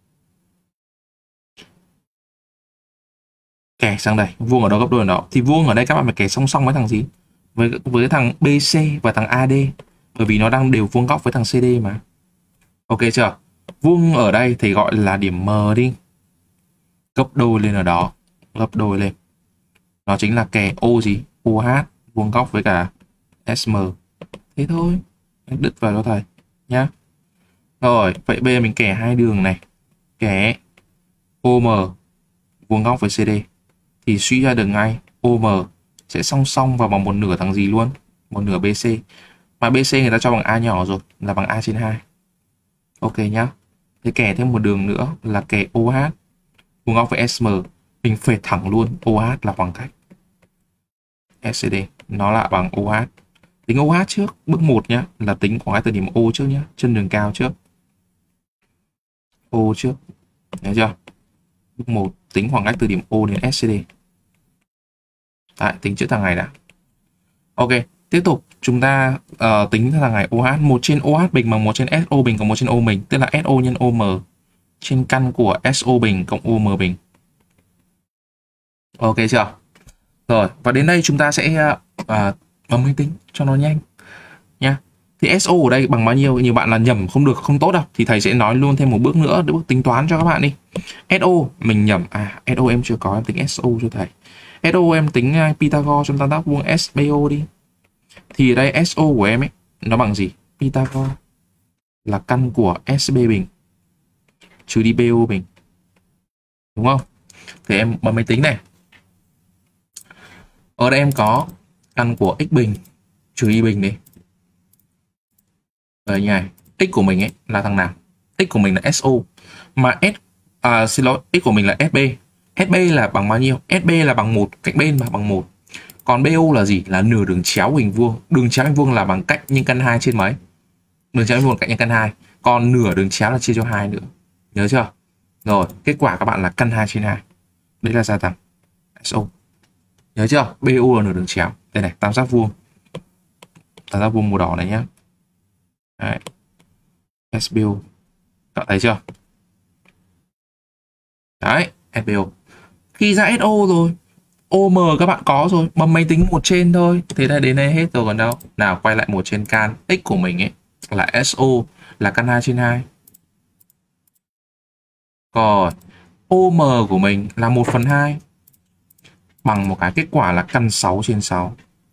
Speaker 1: Kẻ sang đây. Vuông ở đâu gấp đôi ở đó. Thì vuông ở đây các bạn phải kẻ song song với thằng gì? Với thằng BC và thằng AD. Bởi vì nó đang đều vuông góc với thằng CD mà. Ok chưa? Vuông ở đây thì gọi là điểm M đi. Gấp đôi lên ở đó. Gấp đôi lên. Nó chính là kẻ O gì? OH vuông góc với cả SM. Thế thôi. Đứt vào cho thầy nhá. Rồi, vậy bây giờ mình kẻ hai đường này. Kẻ OM vuông góc với CD. Thì suy ra được ngay OM sẽ song song vào bằng một nửa thằng gì luôn? Một nửa BC. Mà BC người ta cho bằng A nhỏ rồi, là bằng A trên 2. Ok nhá. Thế kẻ thêm một đường nữa là kẻ OH vuông góc với SM. Mình phệt thẳng luôn OH là khoảng cách SCD. Nó là bằng OH. Tính OH trước. Bước 1 nhá. Là tính khoảng cách từ điểm O trước nhá. Chân đường cao trước. O trước. Nhớ chưa? Bước 1 tính khoảng cách từ điểm O đến SCD. Đấy, tính trước thằng này đã. Ok. Tiếp tục chúng ta tính thằng này OH. 1 trên OH bình bằng 1 trên SO bình cộng 1 trên O bình. Tức là SO nhân OM trên căn của SO bình cộng OM bình. Ok chưa? Rồi, và đến đây chúng ta sẽ bấm máy tính cho nó nhanh nha. Thì SO ở đây bằng bao nhiêu? Nhiều bạn là nhầm không được, không tốt đâu. Thì thầy sẽ nói luôn thêm một bước nữa để bước tính toán cho các bạn đi. SO mình nhầm. SO em chưa có, em tính SO cho thầy. SO em tính Pythagore trong tam giác vuông SBO đi. Thì ở đây SO của em ấy nó bằng gì? Pythagore là căn của SB bình trừ đi BO bình. Đúng không? Thì em bấm máy tính này. Ở đây em có căn của x bình trừ y bình đi. Rồi như này, x của mình ấy là thằng nào? X của mình là SO. Mà xin lỗi, x của mình là SB. SB là bằng bao nhiêu? SB là bằng 1, cạnh bên mà bằng 1. Còn BO là gì? Là nửa đường chéo hình vuông. Đường chéo hình vuông là bằng cạnh nhân căn 2 trên mấy? Đường chéo hình vuông là cạnh nhân căn 2. Còn nửa đường chéo là chia cho 2 nữa. Nhớ chưa? Rồi, kết quả các bạn là căn 2 trên 2. Đấy là gia tăng SO. Nhớ chưa? BO là nửa đường chéo. Đây này, tam giác vuông. Tam giác vuông màu đỏ này nhá. Đấy. SBO. Các bạn thấy chưa? Đấy, SBO. Khi ra SO rồi, OM các bạn có rồi, bấm máy tính một trên thôi. Thế là đến đây hết rồi còn đâu. Nào, quay lại một trên can. X của mình ấy là SO là căn 2 trên 2. Rồi, OM của mình là 1/2. Bằng một cái kết quả là căn 6 trên 6.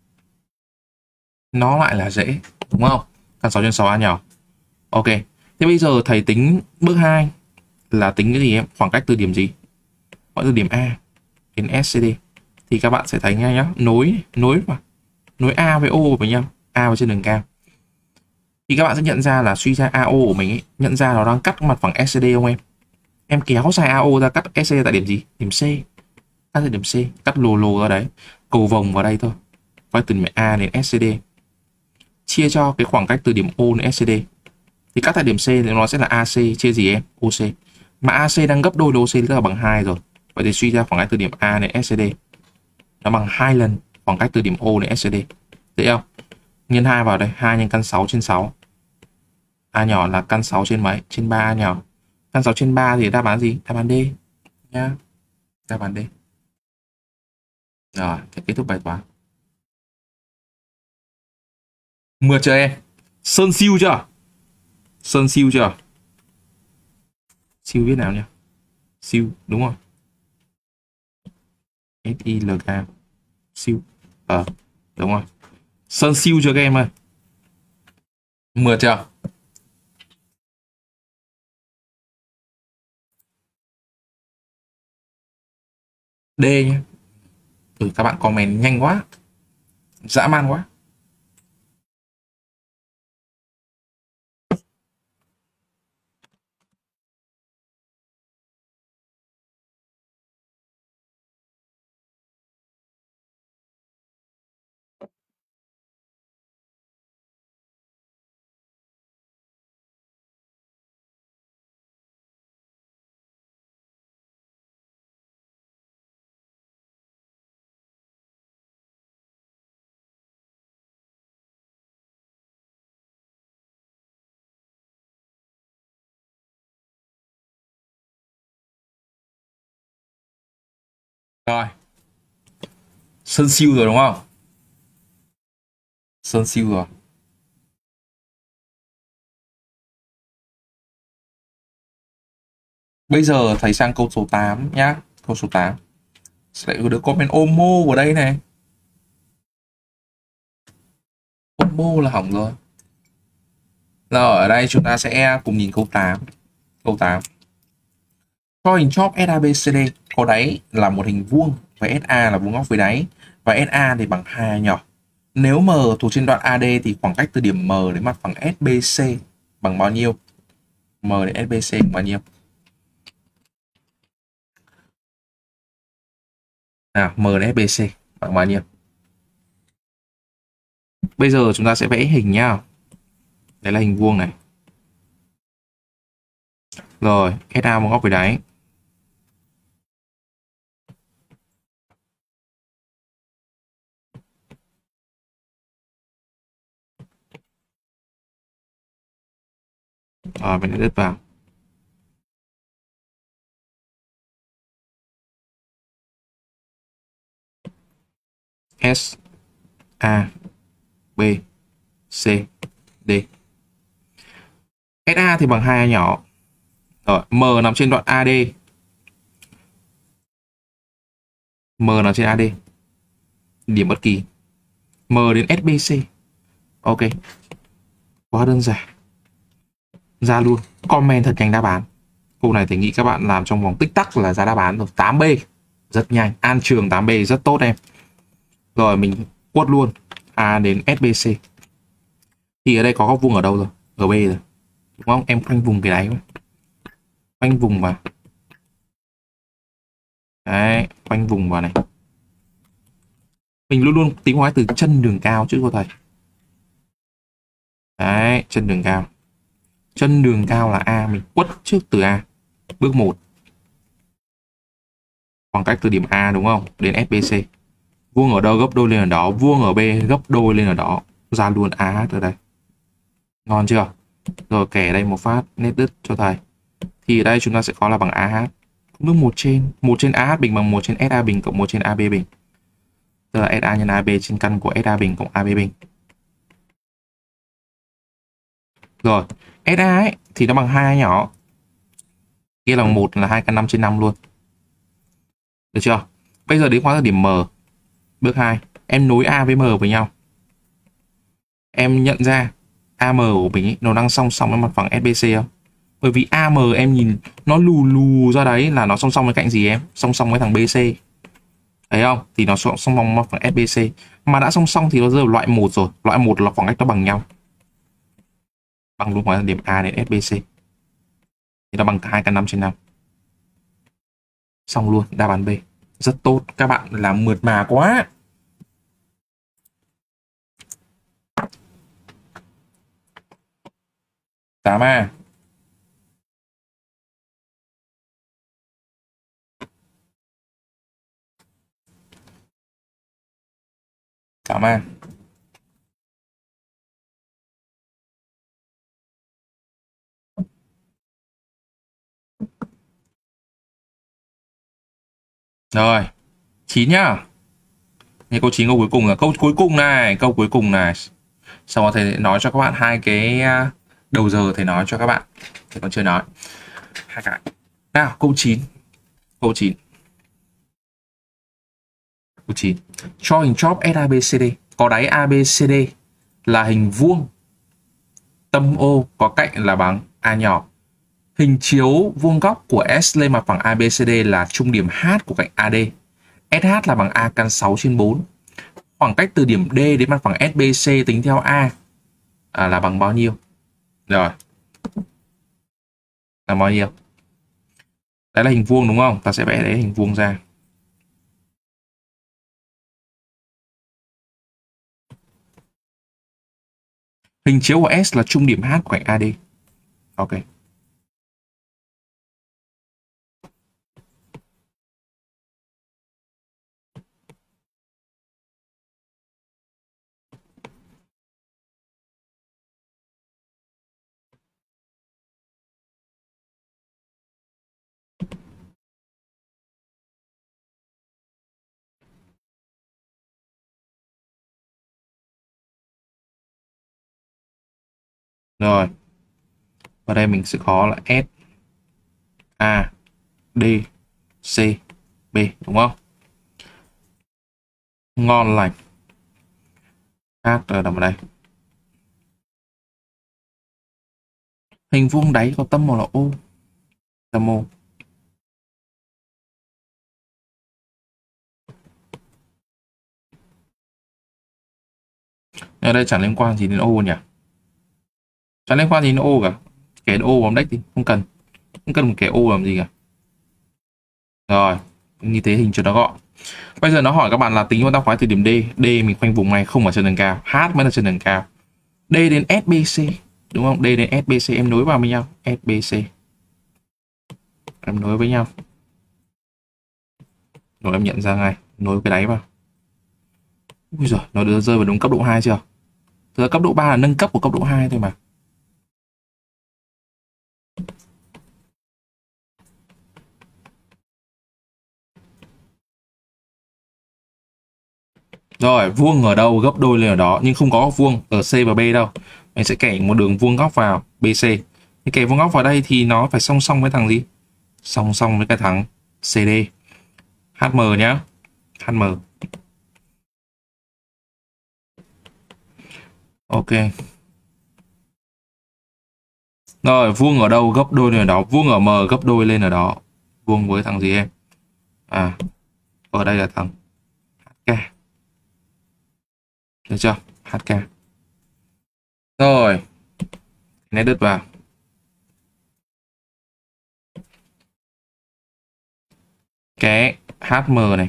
Speaker 1: Nó lại là dễ, đúng không? Căn 6 trên 6 A nhỏ. Ok, thế bây giờ thầy tính bước 2 là tính cái gì em? Khoảng cách từ điểm gì? khoảng từ điểm A đến SCD thì các bạn sẽ thấy ngay nhá, nối A với O với nhau, A với trên đường cao. Thì các bạn sẽ nhận ra là suy ra AO của mình ấy, nhận ra nó đang cắt mặt phẳng SCD không em? Em kéo dài AO ra cắt SCD tại điểm gì? Điểm C. Cắt tại điểm C, cắt lồ ra đấy, cầu vồng vào đây thôi. Quay từ điểm A đến SCD. Chia cho cái khoảng cách từ điểm O đến SCD. Thì cắt tại điểm C thì nó sẽ là AC chia gì em? OC. Mà AC đang gấp đôi OC tức là bằng 2 rồi. Vậy thì suy ra khoảng cách từ điểm A đến SCD nó bằng 2 lần khoảng cách từ điểm O đến SCD. Dễ không? Nhân 2 vào đây, 2 nhân căn 6 trên 6. A nhỏ là căn 6 trên mấy? Trên 3 A nhỏ. Căn 6 trên 3 thì đáp án gì? Đáp án D nhá. Đáp án D. Rồi, thế kết thúc bài toán. Mượt chưa em? Sơn siêu chưa? Sơn siêu chưa? Siêu viết nào nhỉ? Siêu, đúng rồi. SILK. Siêu. Đúng rồi. Sơn siêu chưa các em ơi? Mượt chưa? D nhé. Các bạn comment nhanh quá, dã man quá. Rồi. Sơn siêu rồi đúng không? Sơn siêu rồi. Bây giờ thầy sang câu số 8 nhá. Câu số 8. Sẽ lại có đứa comment Omo vào đây này. Omo là hỏng rồi. Rồi ở đây chúng ta sẽ cùng nhìn câu 8. Câu 8. Cho hình chóp SABCD có đáy là một hình vuông và SA là vuông góc với đáy và SA thì bằng 2 nhỏ. Nếu M thuộc trên đoạn AD thì khoảng cách từ điểm M đến mặt phẳng SBC bằng bao nhiêu? M đến SBC bằng bao nhiêu? Nào, M đến SBC bằng bao nhiêu? Bây giờ chúng ta sẽ vẽ hình nhá. Đấy là hình vuông này. Rồi, SA vuông góc với đáy. Rồi, mình đã đứt vào. S, A, B, C, D. SA thì bằng 2 nhỏ. Rồi, M nằm trên đoạn AD. M nằm trên AD. Điểm bất kỳ. M đến SBC. Ok. Quá đơn giản. Ra luôn. Comment thật nhanh đáp án. Câu này thì nghĩ các bạn làm trong vòng tích tắc là ra đáp án rồi. 8B. Rất nhanh. An trường 8B rất tốt em. Rồi mình quất luôn. A đến SBC. Thì ở đây có góc vuông ở đâu rồi? Ở B rồi. Đúng không? Em khoanh vùng cái đáy. Khoanh vùng vào. Đấy. Khoanh vùng vào này. Mình luôn luôn tính hóa từ chân đường cao chứ cô thầy. Đấy. Chân đường cao. Chân đường cao là A. Mình quất trước từ A. Bước 1. Khoảng cách từ điểm A đúng không? Đến SBC. Vuông ở đâu gấp đôi lên ở đó. Vuông ở B gấp đôi lên ở đó. Ra luôn AH ở đây. Ngon chưa? Rồi kẻ đây một phát. Nét đứt cho thầy. Thì ở đây chúng ta sẽ có là bằng AH. Bước 1 trên. 1 trên AH bình bằng 1 trên SA bình cộng 1 trên AB bình. Tức là SA nhân AB trên căn của SA bình cộng AB bình. Rồi. SA ấy thì nó bằng 2 nhỏ. Kia là 1 là 2 căn 5 trên 5 luôn. Được chưa? Bây giờ đến khóa là điểm M. Bước 2. Em nối A với M với nhau. Em nhận ra AM của mình ý, nó đang song song với mặt phẳng SBC không? Bởi vì AM em nhìn nó lù lù ra đấy là nó song song với cạnh gì em? Song song với thằng BC. Thấy không? Thì nó song song với thằng SBC. Mà đã song song thì nó rơi vào loại 1 rồi. Loại 1 là khoảng cách nó bằng nhau. Bằng luôn khoảng điểm A đến SBC. Thì nó bằng cả 2 căn 5 trên 5. Xong luôn, đáp án B. Rất tốt, các bạn làm mượt mà quá. Tám A. Tám A. Rồi, 9 nhá. Như câu 9 câu cuối cùng là câu cuối cùng này, câu cuối cùng này. Sau đó thầy nói cho các bạn hai cái đầu giờ thầy nói cho các bạn. Thầy còn chưa nói. Hai cái. Nào, câu 9. Câu 9. Câu 9. Cho hình chóp SABCD có đáy ABCD là hình vuông. Tâm O có cạnh là bằng A nhỏ. Hình chiếu vuông góc của S lên mặt phẳng ABCD là trung điểm H của cạnh AD. SH là bằng A căn 6 trên 4. Khoảng cách từ điểm D đến mặt phẳng SBC tính theo A là bằng bao nhiêu? Rồi. Là bao nhiêu? Đấy là hình vuông đúng không? Ta sẽ vẽ đấy hình vuông ra. Hình chiếu của S là trung điểm H của cạnh AD. Ok. Rồi. Và đây mình sẽ có là S, A, D, C, B đúng không? Ngon lành. H nằm ở đây. Hình vuông đáy có tâm màu là O. Tâm O. Ở đây chẳng liên quan gì đến O nhỉ? Chẳng liên quan gì đến O cả. Kể O bóng đếch thì không cần. Không cần một kẻ O làm gì cả. Rồi, như thế hình cho nó gọn. Bây giờ nó hỏi các bạn là tính con tắc khoái từ điểm D. D mình khoanh vùng này không ở chân đường cao. H mới là chân đường cao. D đến SBC. Đúng không? D đến SBC em nối vào với nhau. SBC. Em nối với nhau. Rồi em nhận ra ngay. Nối cái đáy vào. Ui giời, nó đã rơi vào đúng cấp độ 2 chưa? Giờ cấp độ 3 là nâng cấp của cấp độ 2 thôi mà. Rồi, vuông ở đâu gấp đôi lên ở đó, nhưng không có vuông ở C và B đâu. Mình sẽ kẻ một đường vuông góc vào BC. Thì kẻ vuông góc vào đây thì nó phải song song với thằng gì? Song song với cái thằng CD. HM nhá. HM. Ok. Rồi, vuông ở đâu gấp đôi lên ở đó, vuông ở M gấp đôi lên ở đó. Vuông với thằng gì em? À, ở đây là thằng HK. Được chưa? HK. Rồi. Nét đứt vào. Cái HM này.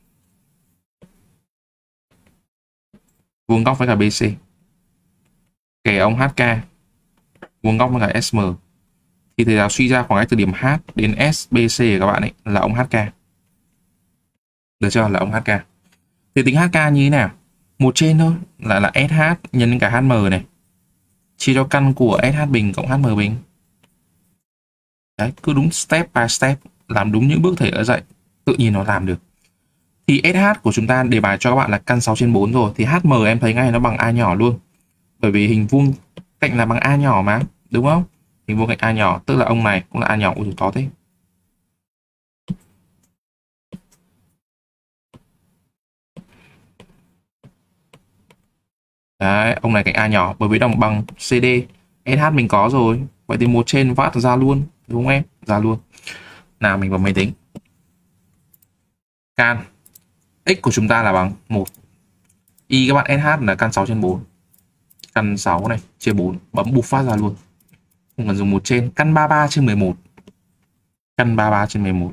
Speaker 1: Vuông góc với cả BC. Kẻ ông HK. Vuông góc với cả SM. Thì thầy giáo suy ra khoảng cách từ điểm H đến SBC của các bạn ấy là ông HK. Được chưa? Là ông HK. Thì tính HK như thế nào? Một trên thôi là SH nhân đến cả HM này. Chia cho căn của SH bình cộng HM bình. Đấy, cứ đúng step by step, làm đúng những bước thầy đã dạy, tự nhiên nó làm được. Thì SH của chúng ta đề bài cho các bạn là căn 6 trên 4 rồi, thì HM em thấy ngay nó bằng A nhỏ luôn. Bởi vì hình vuông cạnh là bằng A nhỏ mà, đúng không? Hình vuông cạnh A nhỏ, tức là ông này cũng là A nhỏ. Ui, to thế. Đấy, ông này cạnh A nhỏ, bởi vì đồng bằng CD, SH mình có rồi, Vậy thì một trên vát ra luôn, đúng không em? Ra luôn. Nào mình vào máy tính. Can x của chúng ta là bằng 1. Y các bạn SH là căn 6 trên 4. Căn 6 này chia 4, bấm bục phát ra luôn. Không cần dùng một trên, căn 33 trên 11. Căn 33 trên 11.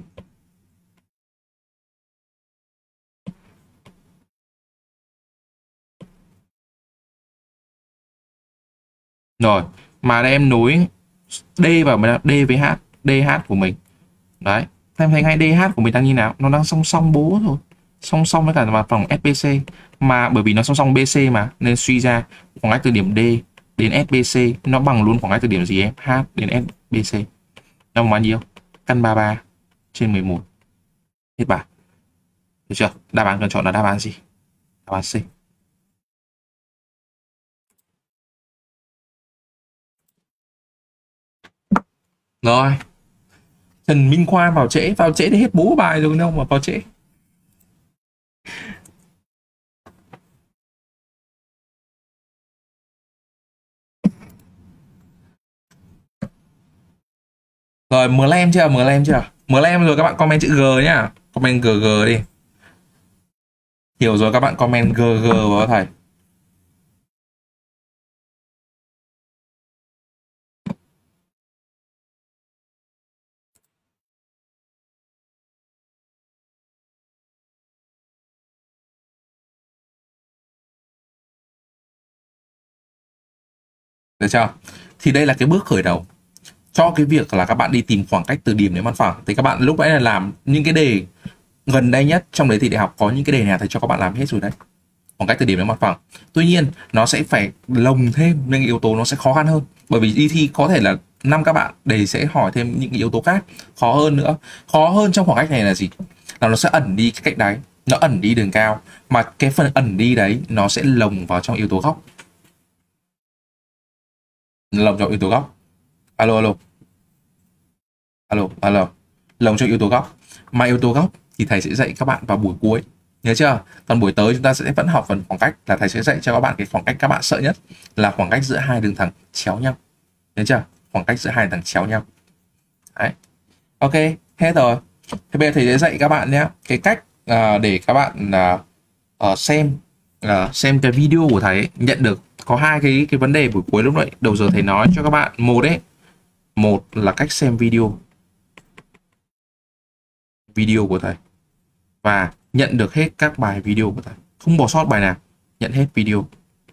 Speaker 1: Rồi, mà đây em nối D vào D với H, DH của mình. Đấy, em thấy ngay DH của mình đang như nào? Nó đang song song bố rồi. Song song với cả mặt phẳng SBC. Mà bởi vì nó song song BC mà, nên suy ra khoảng cách từ điểm D đến SBC nó bằng luôn khoảng cách từ điểm gì em? H đến SBC. Nó bằng bao nhiêu? Căn 33 trên 11. Hết bài. Được chưa? Đáp án cần chọn là đáp án gì? Đáp án C. Rồi. Trần Minh Khoa vào trễ thì hết bố bài rồi đâu mà vào trễ. Rồi Mlem chưa? Mlem rồi các bạn comment chữ G nhá. Comment GG đi. Hiểu rồi các bạn comment GG vào thầy. Được chưa? Thì đây là cái bước khởi đầu cho cái việc là các bạn đi tìm khoảng cách từ điểm đến mặt phẳng. Thì các bạn lúc nãy là làm những cái đề gần đây nhất, trong đấy thì đại học có những cái đề này thầy cho các bạn làm hết rồi đấy. Khoảng cách từ điểm đến mặt phẳng. Tuy nhiên nó sẽ phải lồng thêm những yếu tố, nó sẽ khó khăn hơn. Bởi vì đi thi có thể là 5 các bạn đề sẽ hỏi thêm những yếu tố khác khó hơn nữa. Khó hơn trong khoảng cách này là gì? Là nó sẽ ẩn đi cái cạnh đáy, nó ẩn đi đường cao, mà cái phần ẩn đi đấy nó sẽ lồng vào trong yếu tố góc. Lồng trong yếu tố góc. Alo. Lồng trong yếu tố góc. Mà yếu tố góc thì thầy sẽ dạy các bạn vào buổi cuối, nhớ chưa? Còn buổi tới chúng ta sẽ vẫn học phần khoảng cách, là thầy sẽ dạy cho các bạn cái khoảng cách các bạn sợ nhất là khoảng cách giữa hai đường thẳng chéo nhau, nhớ chưa? Khoảng cách giữa hai đường thẳng chéo nhau. Đấy. Ok, hết rồi. Thế bây giờ thầy sẽ dạy các bạn nhé cái cách để các bạn xem cái video của thầy ấy, nhận được có hai cái vấn đề buổi cuối lúc nãy đầu giờ thầy nói cho các bạn. Một là cách xem video của thầy và nhận được hết các bài video của thầy, không bỏ sót bài nào, nhận hết video.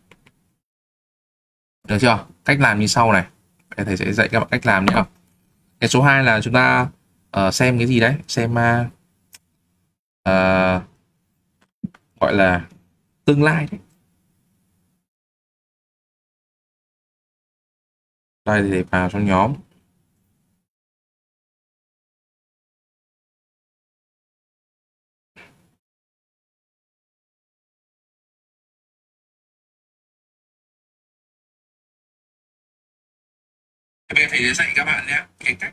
Speaker 1: Được chưa? Cách làm như sau này. Thầy sẽ dạy các bạn cách làm nhé. Cái số 2 là chúng ta xem cái gì đấy, xem gọi là tương lai đấy. Đây thì để vào trong nhóm. Bây giờ thầy sẽ dạy các bạn nhé cái cách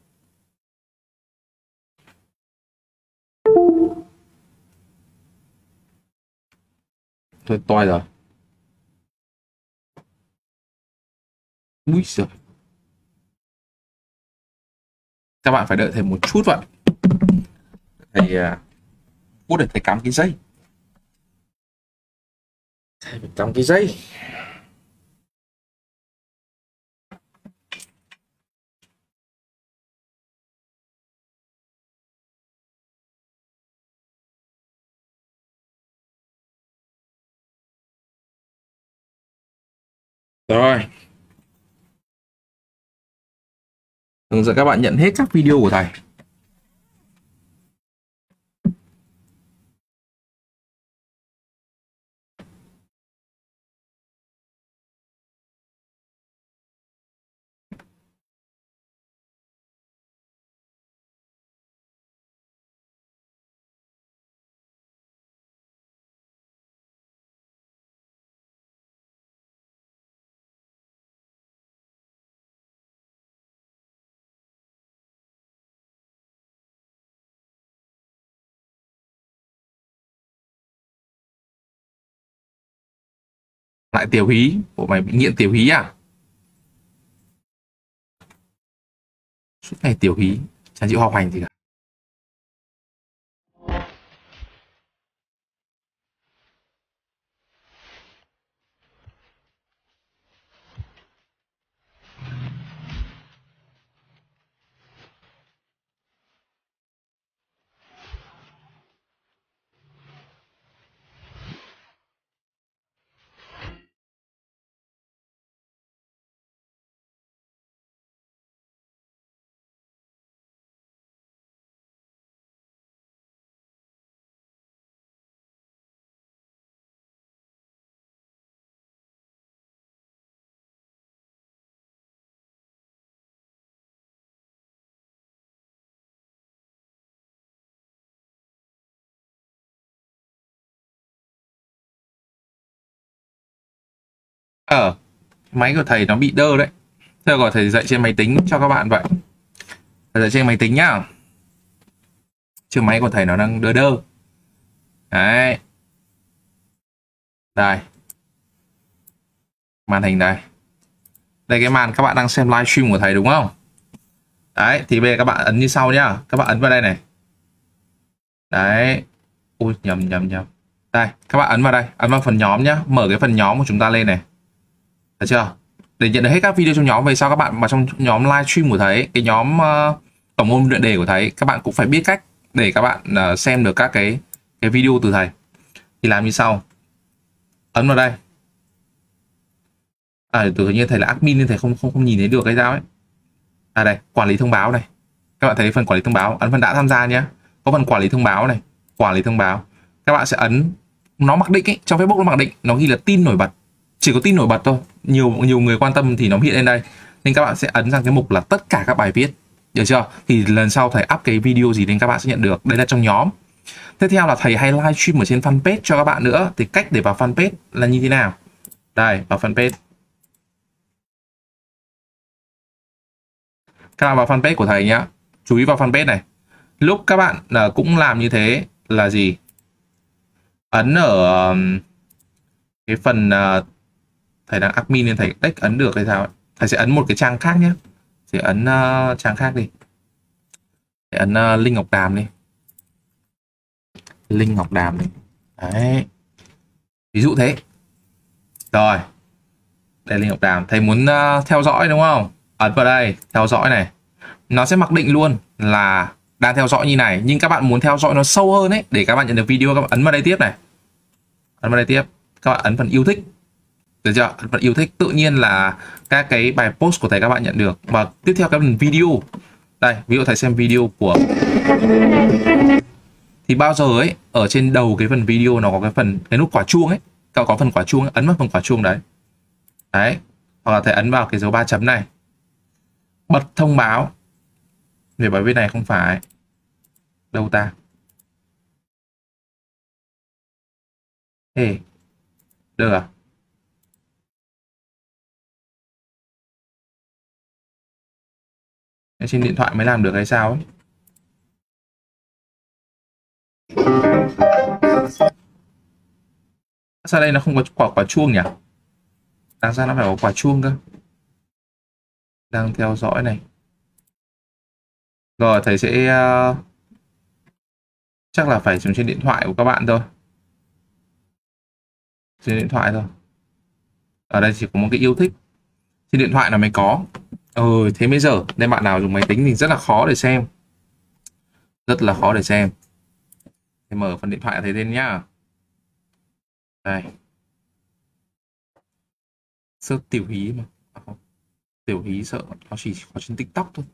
Speaker 1: thôi toi rồi. Úi giời. Các bạn phải đợi thầy một chút vậy. Thầy bút để thầy cắm cái dây. Thầy phải cắm cái dây. Rồi. Hướng dẫn các bạn nhận hết các video của thầy. Lại tiểu hí, bộ mày bị nghiện tiểu hí à? Suốt ngày tiểu hí, chẳng chịu học hành gì cả. Máy của thầy nó bị đơ đấy. Thế gọi thầy dạy trên máy tính cho các bạn vậy. Thầy dạy trên máy tính nhá. Chứ máy của thầy nó đang đơ đơ. Đấy. Đây. Màn hình đây. Đây cái màn các bạn đang xem livestream của thầy đúng không? Đấy, thì bây giờ các bạn ấn như sau nhá. Các bạn ấn vào đây này. Đấy. Ui, nhầm. Đây, các bạn ấn vào đây. Ấn vào phần nhóm nhá. Mở cái phần nhóm của chúng ta lên này. Được chưa? Để nhận được hết các video trong nhóm. Về sau các bạn vào trong nhóm livestream của thầy, cái nhóm tổng môn luyện đề của thầy, các bạn cũng phải biết cách để các bạn xem được các cái video từ thầy. Thì làm như sau. Ấn vào đây. Tự nhiên thầy là admin nên thầy không nhìn thấy được cái sao ấy. Đây, quản lý thông báo này. Các bạn thấy phần quản lý thông báo, ấn phần đã tham gia nhé. Có phần quản lý thông báo này, quản lý thông báo. Các bạn sẽ ấn, nó mặc định ấy, trong Facebook nó mặc định, nó ghi là tin nổi bật. Chỉ có tin nổi bật thôi. Nhiều người quan tâm thì nó hiện lên đây. Nên các bạn sẽ ấn sang cái mục là tất cả các bài viết. Được chưa? Thì lần sau thầy up cái video gì nên các bạn sẽ nhận được. Đây là trong nhóm. Tiếp theo là thầy hay livestream ở trên fanpage cho các bạn nữa. Thì cách để vào fanpage là như thế nào? Đây, vào fanpage. Các bạn vào fanpage của thầy nhá. Chú ý vào fanpage này. Lúc các bạn cũng làm như thế là gì? Ấn ở cái phần thầy đang admin nên thầy cách ấn được hay sao ấy. Thầy sẽ ấn một cái trang khác nhé. Thì ấn trang khác đi. Thầy ấn link Ngọc Đàm đi. Link Ngọc Đàm đi. Đấy. Ví dụ thế. Rồi. Đây là link Ngọc Đàm. Thầy muốn theo dõi đúng không? Ấn vào đây. Theo dõi này. Nó sẽ mặc định luôn là đang theo dõi như này. Nhưng các bạn muốn theo dõi nó sâu hơn ấy. Để các bạn nhận được video, các bạn ấn vào đây tiếp này. Ấn vào đây tiếp. Các bạn ấn phần yêu thích. Được chưa? Ấn phần yêu thích. Tự nhiên là các cái bài post của thầy các bạn nhận được. Và tiếp theo các phần video. Đây, ví dụ thầy xem video của... Thì bao giờ ấy, ở trên đầu cái phần video nó có cái nút quả chuông ấy. Các bạn có phần quả chuông ấy, ấn vào phần quả chuông đấy. Đấy. Hoặc là thầy ấn vào cái dấu 3 chấm này. Bật thông báo. Về bài viết này không phải. Đâu ta? Ê. Được à? Trên điện thoại mới làm được hay sao ấy? Sao đây nó không có quả chuông nhỉ? Đáng ra nó phải có quả chuông cơ. Đang theo dõi này. Rồi thầy sẽ chắc là phải dùng trên điện thoại của các bạn thôi. Trên điện thoại thôi. Ở đây chỉ có một cái yêu thích. Trên điện thoại là mới có. Thế bây giờ nên bạn nào dùng máy tính thì rất là khó để xem. Rất là khó để xem. Thì mở phần điện thoại thầy lên nhá. Đây. Sợ tiểu hí mà. Tiểu hí sợ nó chỉ có trên TikTok thôi.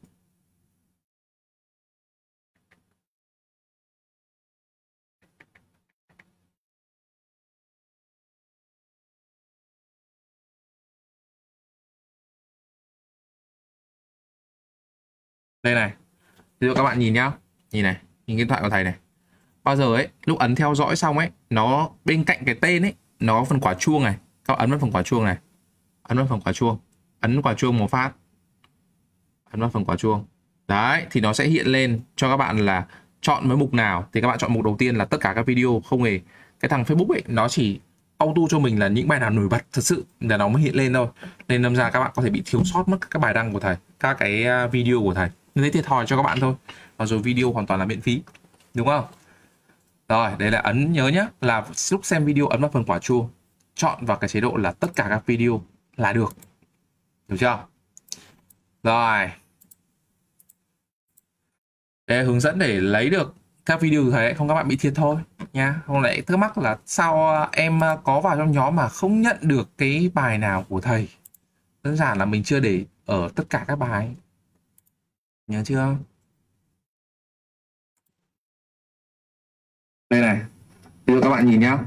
Speaker 1: Đây này. Ví dụ các bạn nhìn nhá. Nhìn này. Nhìn cái điện thoại của thầy này. Bao giờ ấy, lúc ấn theo dõi xong ấy, nó bên cạnh cái tên ấy, nó có phần quả chuông này. Các bạn ấn vào phần quả chuông này. Ấn vào phần quả chuông. Ấn quả chuông một phát. Ấn vào phần quả chuông. Đấy, thì nó sẽ hiện lên cho các bạn là chọn với mục nào. Thì các bạn chọn mục đầu tiên là tất cả các video, không hề. Cái thằng Facebook ấy, nó chỉ auto cho mình là những bài nào nổi bật thật sự là nó mới hiện lên thôi. Nên đâm ra các bạn có thể bị thiếu sót mất các bài đăng của thầy, các cái video của thầy. lấy thiệt thòi cho các bạn thôi. Và rồi video hoàn toàn là miễn phí, đúng không? Rồi, đấy là ấn, nhớ nhé, là lúc xem video ấn vào phần quả chuông, chọn vào cái chế độ là tất cả các video là được. Được chưa? Rồi. Để hướng dẫn để lấy được các video của thầy, không các bạn bị thiệt thôi nha. Không lại thắc mắc là sao em có vào trong nhóm mà không nhận được cái bài nào của thầy. Đơn giản là mình chưa để ở tất cả các bài. Nhớ chưa? Đây này. Đưa các bạn nhìn nhá.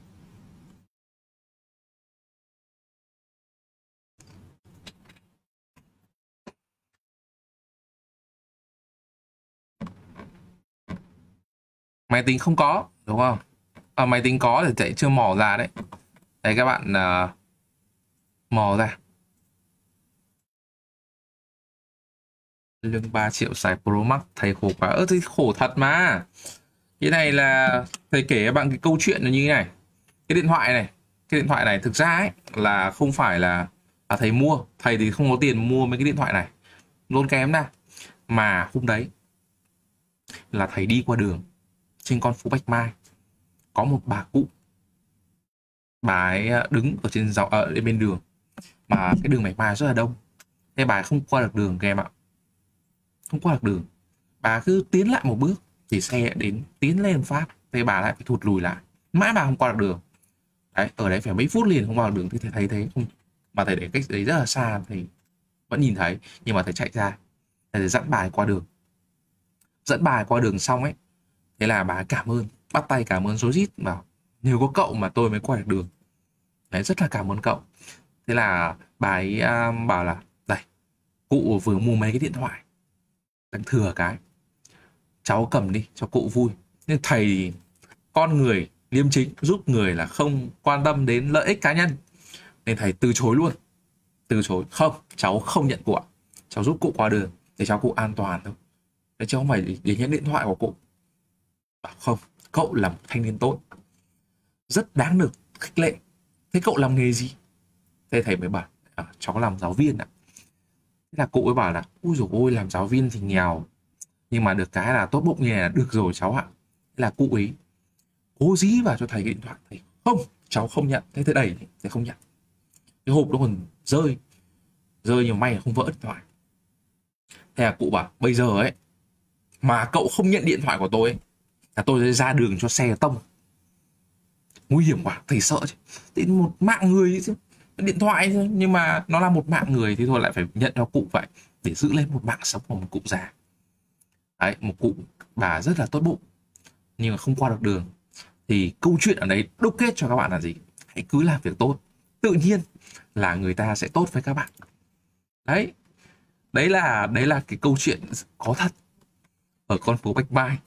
Speaker 1: Máy tính không có, đúng không? Máy tính có thì chạy chưa mò ra đấy. Đấy các bạn mò ra. Lương 3 triệu xài Pro Max, thầy khổ quá. Thì khổ thật mà. Cái này là thầy kể các bạn cái câu chuyện là như thế này. Cái điện thoại này thực ra ấy là không phải là thầy mua. Thầy thì không có tiền mua mấy cái điện thoại này, luôn kém ra. Mà hôm đấy là thầy đi qua đường trên con phố Bạch Mai, có một bà cụ, bà ấy đứng ở trên ở bên đường, mà cái đường Bạch Mai rất là đông. Thế bà ấy không qua được đường các em ạ, không qua được đường. Bà cứ tiến lại một bước thì xe đến, tiến lên phát, thế bà lại phải thụt lùi lại, mãi bà không qua được đường. Đấy, ở đấy phải mấy phút liền không qua được đường. Thì thầy thấy thế không, mà thầy để cách đấy rất là xa thì vẫn nhìn thấy, nhưng mà thầy chạy ra, thầy dẫn bà ấy qua đường. Dẫn bà ấy qua đường xong ấy, thế là bà ấy cảm ơn, bắt tay cảm ơn rối rít, bảo nhờ có cậu mà tôi mới qua được đường. Đấy, rất là cảm ơn cậu. Thế là bà ấy bảo là đây, cụ vừa mua mấy cái điện thoại đang thừa cái, cháu cầm đi cho cụ vui. Nhưng thầy con người liêm chính, giúp người là không quan tâm đến lợi ích cá nhân, nên thầy từ chối luôn. Từ chối, không, cháu không nhận cụ ạ, cháu giúp cụ qua đường để cháu cụ an toàn thôi, để cháu không phải để nhận điện thoại của cụ. Bảo không, cậu là một thanh niên tốt, rất đáng được khích lệ. Thế cậu làm nghề gì? Thế thầy mới bảo cháu làm giáo viên ạ. Thế là cụ ấy bảo là ui dồi ôi, làm giáo viên thì nghèo, nhưng mà được cái là tốt bụng như này là được rồi cháu ạ. Thế là cụ ấy cố dí vào cho thầy cái điện thoại. Thầy không, cháu không nhận. Thế đẩy, thầy không nhận. Cái hộp nó còn rơi nhiều, may là không vỡ điện thoại. Thế là cụ bảo bây giờ ấy mà cậu không nhận điện thoại của tôi ấy, là tôi sẽ ra đường cho xe tông. Nguy hiểm quá, thầy sợ chứ. Thì một mạng người chứ, điện thoại thôi, nhưng mà nó là một mạng người thì thôi lại phải nhận cho cụ vậy, để giữ lên một mạng sống của một cụ già. Đấy, một cụ bà rất là tốt bụng nhưng mà không qua được đường. Thì câu chuyện ở đấy đúc kết cho các bạn là gì? Hãy cứ làm việc tốt, tự nhiên là người ta sẽ tốt với các bạn. Đấy là cái câu chuyện có thật ở con phố Bạch Mai.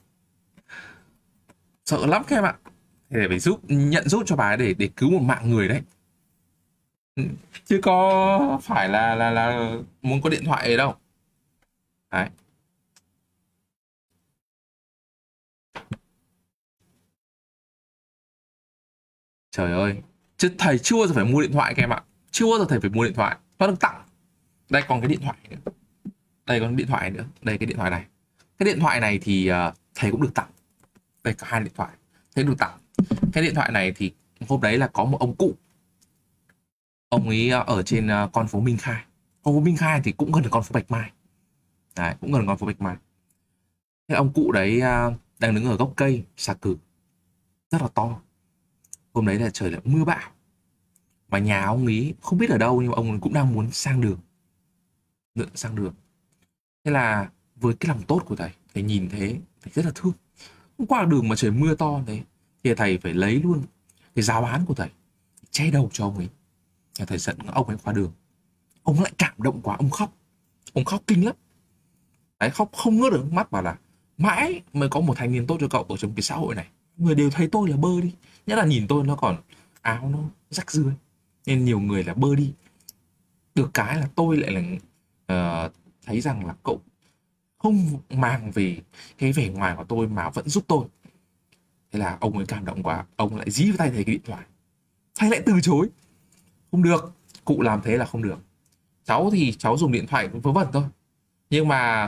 Speaker 1: Sợ lắm các em ạ. Để phải nhận giúp cho bà ấy để cứu một mạng người đấy, chứ có phải là muốn có điện thoại ấy đâu. Đấy. Trời ơi, chứ thầy chưa bao giờ phải mua điện thoại các em ạ. Chưa bao giờ thầy phải mua điện thoại, nó được tặng. Đây còn cái điện thoại nữa. Đây còn điện thoại nữa. Đây cái điện thoại này. Cái điện thoại này thì thầy cũng được tặng. Đây có 2 điện thoại, thầy được tặng. Cái điện thoại này thì hôm đấy là có một ông cụ, ông ấy ở trên con phố Minh Khai. Con phố Minh Khai thì cũng gần con phố Bạch Mai. Đấy, cũng gần con phố Bạch Mai. Thế ông cụ đấy đang đứng ở gốc cây xà cừ rất là to. Hôm đấy là trời lại mưa bão, mà nhà ông ấy không biết ở đâu, nhưng mà ông cũng đang muốn sang đường. Thế là với cái lòng tốt của thầy nhìn thế, thầy rất là thương. Không qua đường mà trời mưa to thế, thì thầy phải lấy luôn cái giáo án của thầy che đầu cho ông ấy. Thầy dẫn ông ấy qua đường, ông lại cảm động quá, ông khóc kinh lắm. Đấy, khóc không ngớt được nước mắt, bảo là mãi mới có một thanh niên tốt cho cậu ở trong cái xã hội này. Người đều thấy tôi là bơ đi, nhất là nhìn tôi nó còn áo nó rách rưới, nên nhiều người là bơ đi. Được cái là tôi lại là thấy rằng là cậu không mang về cái vẻ ngoài của tôi mà vẫn giúp tôi. Thế là ông ấy cảm động quá, ông lại dí vào tay thầy cái điện thoại. Thầy lại từ chối. Không được, cụ làm thế là không được. Cháu thì cháu dùng điện thoại vớ vẩn thôi, nhưng mà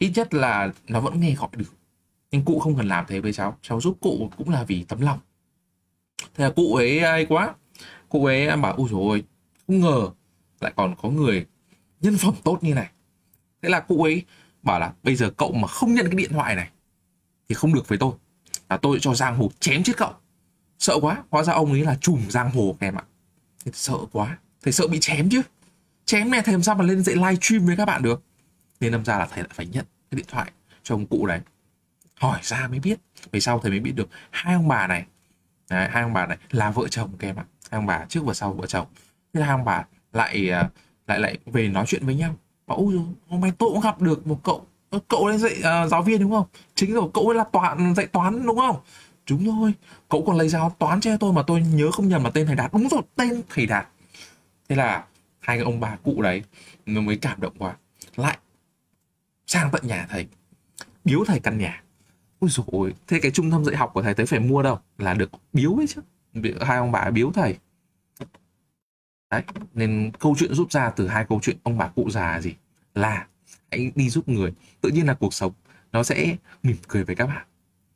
Speaker 1: ít nhất là nó vẫn nghe gọi được. Nhưng cụ không cần làm thế với cháu giúp cụ cũng là vì tấm lòng. Thế là cụ ấy quá, cụ ấy bảo ui dồi ôi, không ngờ lại còn có người nhân phẩm tốt như này. Thế là cụ ấy bảo là bây giờ cậu mà không nhận cái điện thoại này thì không được với tôi, là tôi cho giang hồ chém chết cậu. Sợ quá, hóa ra ông ấy là trùm giang hồ em ạ. Thế sợ quá, thầy sợ bị chém chứ. Chém này thầy làm sao mà lên dạy live stream với các bạn được. Nên đâm ra là thầy lại phải nhận cái điện thoại cho ông cụ đấy. Hỏi ra mới biết, về sau thầy mới biết được hai ông bà này, đấy, hai ông bà này là vợ chồng các em ạ. Hai ông bà trước và sau vợ chồng. Thế là hai ông bà lại về nói chuyện với nhau. Bảo ôi hôm nay tôi cũng gặp được một cậu. Cậu ấy dạy giáo viên đúng không? Chính rồi, cậu ấy là dạy toán đúng không? Đúng rồi, cậu còn lấy giáo toán cho tôi mà tôi nhớ không nhầm là tên thầy Đạt. Đúng rồi, tên thầy Đạt. Thế là hai cái ông bà cụ đấy nó mới cảm động quá, lại sang tận nhà thầy, biếu thầy căn nhà. Ôi dồi ôi, thế cái trung tâm dạy học của thầy tới phải mua đâu, là được biếu ấy chứ. Hai ông bà biếu thầy. Đấy, nên câu chuyện rút ra từ hai câu chuyện ông bà cụ già gì là hãy đi giúp người, tự nhiên là cuộc sống nó sẽ mỉm cười với các bạn.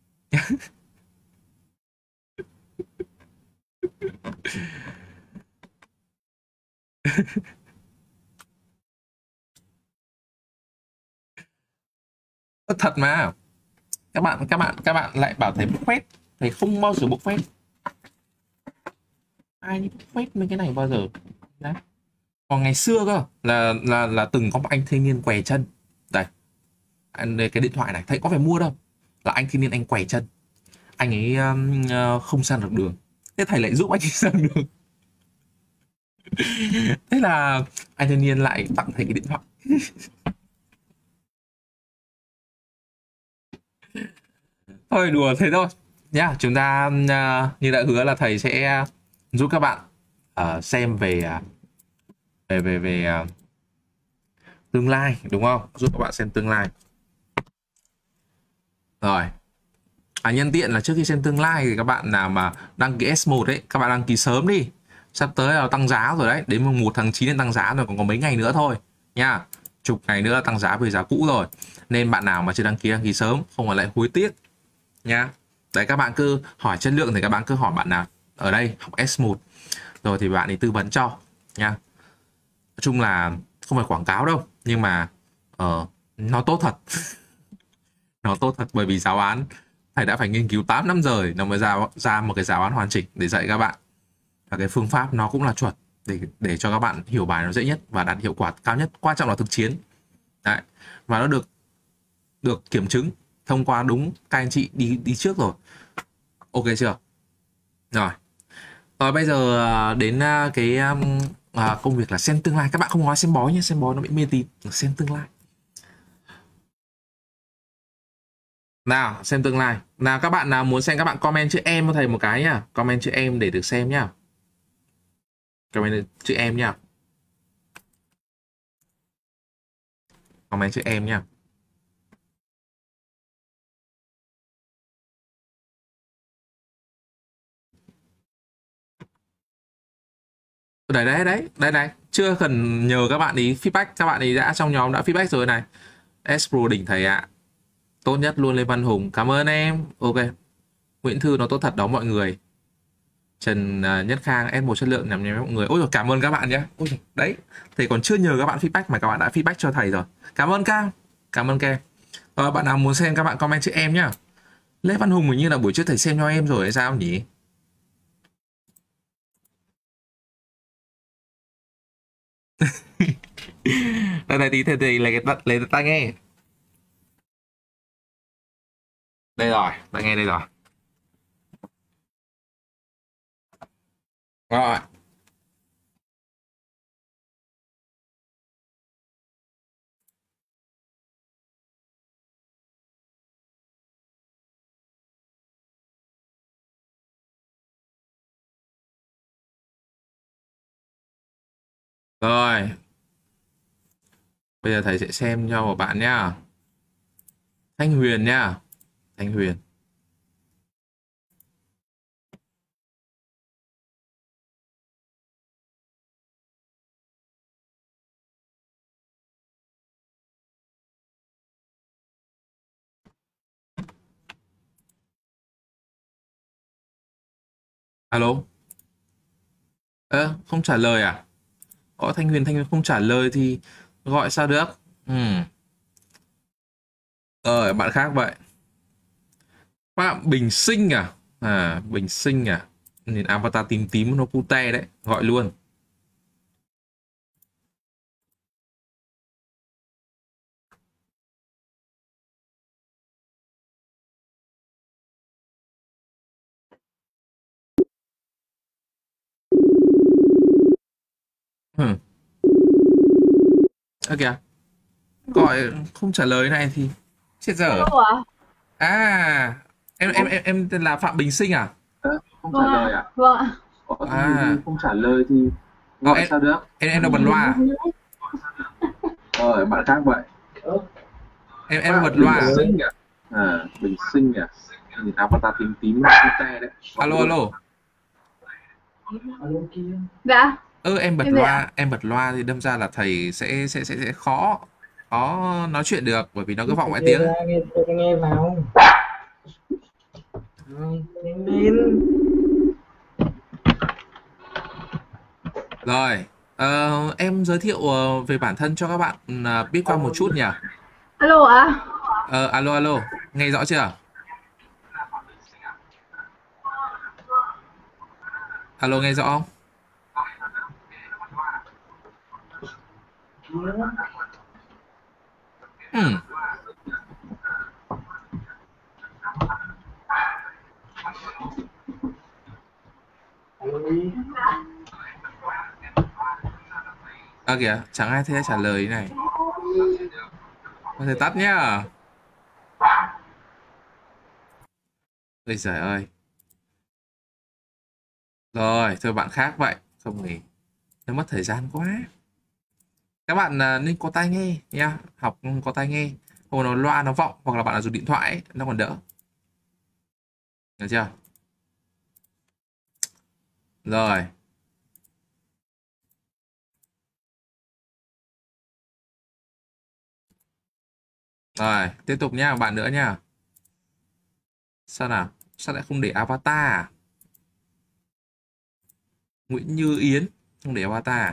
Speaker 1: Thật mà. Các bạn lại bảo thầy bốc phét. Thầy không bao giờ bốc phét. Ai bốc phét mấy cái này bao giờ. Đấy. Còn ngày xưa cơ là từng có một anh thanh niên què chân. Đây. Cái điện thoại này thầy có phải mua đâu. Là anh thanh niên anh què chân. Anh ấy không sang được đường. Thế thầy lại giúp anh ấy sang đường. Thế là anh thanh niên lại tặng thầy cái điện thoại. Thôi đùa thế thôi nhá. Chúng ta như đã hứa là thầy sẽ giúp các bạn xem về tương lai đúng không? Giúp các bạn xem tương lai. Rồi. Nhân tiện là trước khi xem tương lai thì các bạn nào mà đăng ký S1 ấy, các bạn đăng ký sớm đi. Sắp tới là tăng giá rồi đấy, đến mùng 1 tháng 9 nên tăng giá rồi, còn có mấy ngày nữa thôi nha. Chục ngày nữa tăng giá về giá cũ rồi. Nên bạn nào mà chưa đăng ký sớm, không phải lại hối tiếc nha. Đấy, các bạn cứ hỏi chất lượng thì các bạn cứ hỏi bạn nào ở đây học S1 rồi thì bạn ấy tư vấn cho nha. Nói chung là không phải quảng cáo đâu, nhưng mà nó tốt thật. Nó tốt thật, bởi vì giáo án thầy đã phải nghiên cứu 8 năm rồi nó mới ra một cái giáo án hoàn chỉnh để dạy các bạn. Và cái phương pháp nó cũng là chuẩn để cho các bạn hiểu bài nó dễ nhất và đạt hiệu quả cao nhất. Quan trọng là thực chiến. Đấy. Và nó được kiểm chứng thông qua đúng các anh chị đi trước rồi. Ok chưa? Rồi. Rồi bây giờ đến cái công việc là xem tương lai. Các bạn không nói xem bói nhé, xem bói nó bị mê tín. Xem tương lai. Nào, xem tương lai. Nào các bạn nào muốn xem, các bạn comment chữ em cho thầy một cái nhá. Comment chữ em để được xem nhá. Comment chữ em nhá. Comment chữ em nhá. Đấy. Chưa cần nhờ các bạn ý feedback, các bạn ý đã trong nhóm đã feedback rồi này. S-Pro đỉnh thầy ạ. Tốt nhất luôn Lê Văn Hùng. Cảm ơn em. Ok. Nguyễn Thư nó tốt thật đó mọi người. Trần Nhất Khang S1 chất lượng nhằm nhắm mọi người. Ôi cảm ơn các bạn nhé. Ôi đấy, thầy còn chưa nhờ các bạn feedback mà các bạn đã feedback cho thầy rồi. Cảm ơn Cam. Cảm ơn Kem. Bạn nào muốn xem các bạn comment chữ em nhá. Lê Văn Hùng hình như là buổi trước thầy xem cho em rồi hay sao nhỉ? Đây tí thầy lấy tai nghe. Đây rồi, tai nghe đây rồi. Rồi. Rồi. Bây giờ thầy sẽ xem cho một bạn nhá. Thanh Huyền nhá. Thanh Huyền. Alo. Không trả lời à? Gọi Thanh Huyền không trả lời thì gọi sao được? Bạn khác vậy. Phạm Bình Sinh à? Bình Sinh à? Nên avatar tím tím nó cute đấy, gọi luôn. Kìa, gọi không trả lời này thì chết dở.
Speaker 6: Hello ạ.
Speaker 1: Em tên là Phạm Bình Sinh à? Không trả lời à?
Speaker 6: Vâng ạ.
Speaker 1: Không trả lời thì gọi sao được? Em đâu bật loa. Bạn khác vậy. Em bật loa. Bình Sinh à? Nhìn avatar tím tím cute đấy. Alo.
Speaker 6: Dạ.
Speaker 1: Em bật loa thì đâm ra là thầy sẽ khó nói chuyện được, bởi vì nó cứ vọng vài tiếng.
Speaker 7: Nghe vào.
Speaker 1: Rồi, em giới thiệu về bản thân cho các bạn biết qua một chút nhỉ?
Speaker 6: Alo ạ.
Speaker 1: Alo, nghe rõ chưa? Alo, nghe rõ không? Kìa, chẳng ai thấy trả lời này. Có thể tắt nhá. Ôi giời ơi. Rồi, thôi bạn khác vậy. Không thì nó mất thời gian quá. Các bạn nên có tai nghe nha. Học có tai nghe. Hoặc nó loa nó vọng, hoặc là bạn dùng điện thoại ấy, nó còn đỡ. Được chưa? Rồi. Rồi, tiếp tục nha, bạn nữa nha. Sao nào? Sao lại không để avatar à? Nguyễn Như Yến không để avatar à?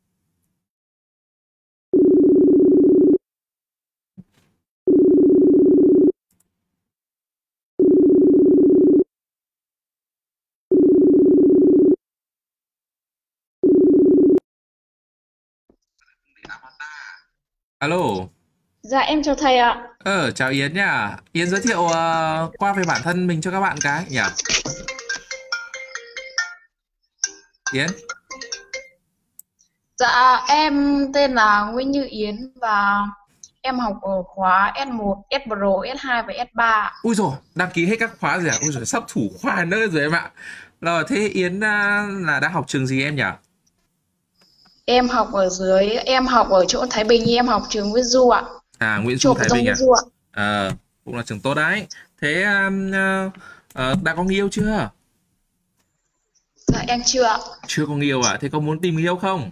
Speaker 1: Alo.
Speaker 6: Dạ em chào thầy ạ.
Speaker 1: Chào Yến nhá. Yến giới thiệu qua về bản thân mình cho các bạn cái nhỉ? Yến.
Speaker 6: Dạ em tên là Nguyễn Như Yến và em học ở khóa S1, S Pro, S2 và S3.
Speaker 1: Ui dồi, đăng ký hết các khóa rồi à? Ui dồi, sắp thủ khoa nữa rồi em ạ. Rồi, thế Yến là đang học trường gì em nhỉ?
Speaker 6: Em học ở chỗ Thái Bình, em học trường Nguyễn Du ạ.
Speaker 1: Nguyễn Du Thái Bình à?
Speaker 6: Du ạ.
Speaker 1: Cũng là trường tốt đấy. Thế đã có người yêu chưa?
Speaker 6: Dạ em chưa ạ.
Speaker 1: Chưa có người yêu à? Thế có muốn tìm người yêu không?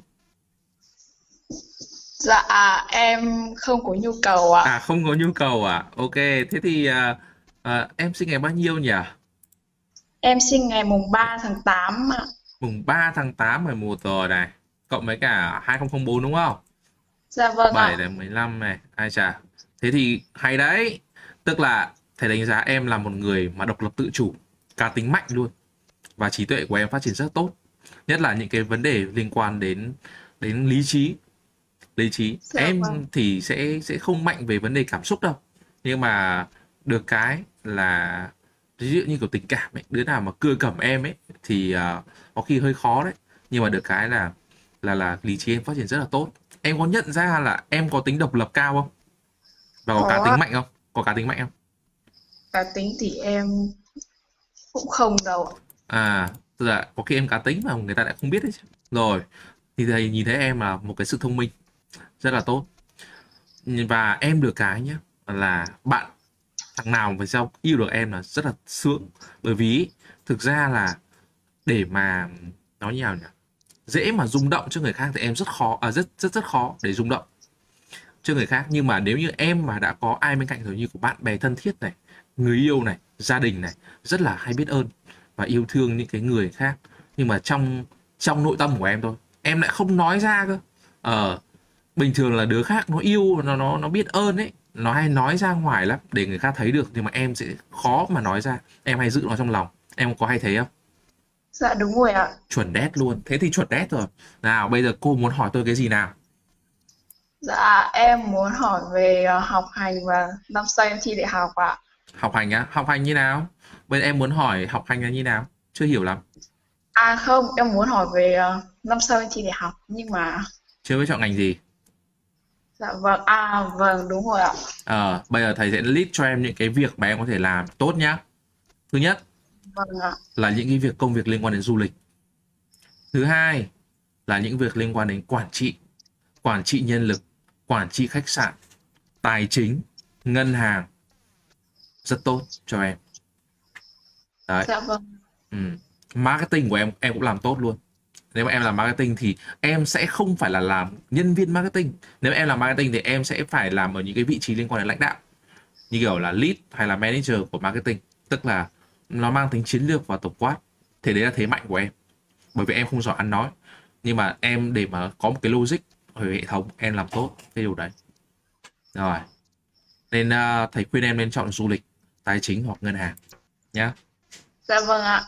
Speaker 6: Dạ em không có nhu cầu ạ.
Speaker 1: Không có nhu cầu à? Ok, thế thì em sinh ngày bao nhiêu nhỉ?
Speaker 6: Em sinh ngày mùng 3 tháng 8 ạ.
Speaker 1: Mùng 3 tháng 8 11 rồi này. Cộng với cả 2004 đúng không?
Speaker 6: Dạ vâng
Speaker 1: 7
Speaker 6: ạ.
Speaker 1: đến 15 này. Ai chà. Thế thì hay đấy. Tức là thầy đánh giá em là một người mà độc lập tự chủ, cá tính mạnh luôn. Và trí tuệ của em phát triển rất tốt. Nhất là những cái vấn đề liên quan đến lý trí.
Speaker 6: Dạ
Speaker 1: Em
Speaker 6: vâng.
Speaker 1: thì sẽ không mạnh về vấn đề cảm xúc đâu. Nhưng mà được cái là ví dụ như kiểu tình cảm ấy, đứa nào mà cưa cẩm em ấy thì có khi hơi khó đấy. Nhưng mà được cái là lý trí em phát triển rất là tốt. Em có nhận ra là em có tính độc lập cao không? Và có cá tính mạnh không? Có cá tính mạnh không?
Speaker 6: Cá tính thì em cũng không đâu.
Speaker 1: Tức là có khi em cá tính mà người ta lại không biết đấy chứ. Rồi, thì thầy nhìn thấy em là một cái sự thông minh rất là tốt. Và em được cái nhá là bạn thằng nào về sau yêu được em là rất là sướng. Bởi vì thực ra là để mà nói như nào nhỉ, dễ mà rung động cho người khác thì em rất khó, rất khó để rung động cho người khác. Nhưng mà nếu như em mà đã có ai bên cạnh rồi, như của bạn bè thân thiết này, người yêu này, gia đình này, rất là hay biết ơn và yêu thương những cái người khác, nhưng mà trong nội tâm của em thôi, em lại không nói ra cơ. Bình thường là đứa khác nó yêu, nó biết ơn ấy, nó hay nói ra ngoài lắm để người khác thấy được, nhưng mà em sẽ khó mà nói ra, em hay giữ nó trong lòng. Em có hay thấy không?
Speaker 6: Dạ đúng rồi ạ.
Speaker 1: Chuẩn đét luôn, thế thì chuẩn đét rồi. Nào bây giờ cô muốn hỏi tôi cái gì nào?
Speaker 6: Dạ em muốn hỏi về học hành và năm sau em thi đại học ạ.
Speaker 1: Học hành á? Học hành như nào? Bây giờ em muốn hỏi học hành là như nào? Chưa hiểu lắm.
Speaker 6: À không, em muốn hỏi về năm sau em thi đại học nhưng mà
Speaker 1: Chưa biết chọn ngành gì.
Speaker 6: dạ vâng, vâng đúng rồi ạ.
Speaker 1: Bây giờ thầy sẽ list cho em những cái việc mà em có thể làm tốt nhá. Thứ nhất
Speaker 6: Vâng ạ.
Speaker 1: là những cái công việc liên quan đến du lịch. Thứ hai là những việc liên quan đến quản trị nhân lực, quản trị khách sạn, tài chính, ngân hàng. Rất tốt cho em. Đấy.
Speaker 6: Dạ vâng.
Speaker 1: Marketing của em cũng làm tốt luôn. Nếu mà em làm marketing thì em sẽ không phải là làm nhân viên marketing. Nếu em làm marketing thì em sẽ phải làm ở những cái vị trí liên quan đến lãnh đạo, như kiểu là lead hay là manager của marketing. Tức là nó mang tính chiến lược và tổng quát. Thế đấy là thế mạnh của em. Bởi vì em không giỏi ăn nói, nhưng mà em để mà có một cái logic về hệ thống, em làm tốt cái điều đấy. Rồi. Nên thầy khuyên em nên chọn du lịch, tài chính hoặc ngân hàng nhá.
Speaker 6: Dạ vâng ạ.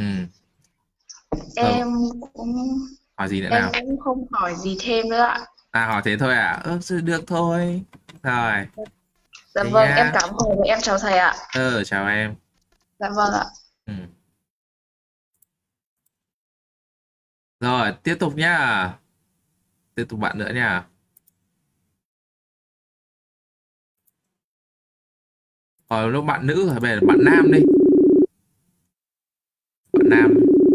Speaker 6: Em cũng
Speaker 1: hỏi gì nữa
Speaker 6: em
Speaker 1: nào?
Speaker 6: cũng không hỏi gì thêm nữa ạ.
Speaker 1: Hỏi thế thôi à? Được thôi. Rồi.
Speaker 6: Dạ
Speaker 1: Thế
Speaker 6: vâng,
Speaker 1: nhá.
Speaker 6: em cảm ơn thầy và em chào thầy ạ.
Speaker 1: Chào em.
Speaker 6: Dạ vâng ạ.
Speaker 1: Rồi, tiếp tục nhá. Tiếp tục bạn nữa nha. Lúc bạn nữ rồi, bây giờ bạn nam đi. Bạn nam.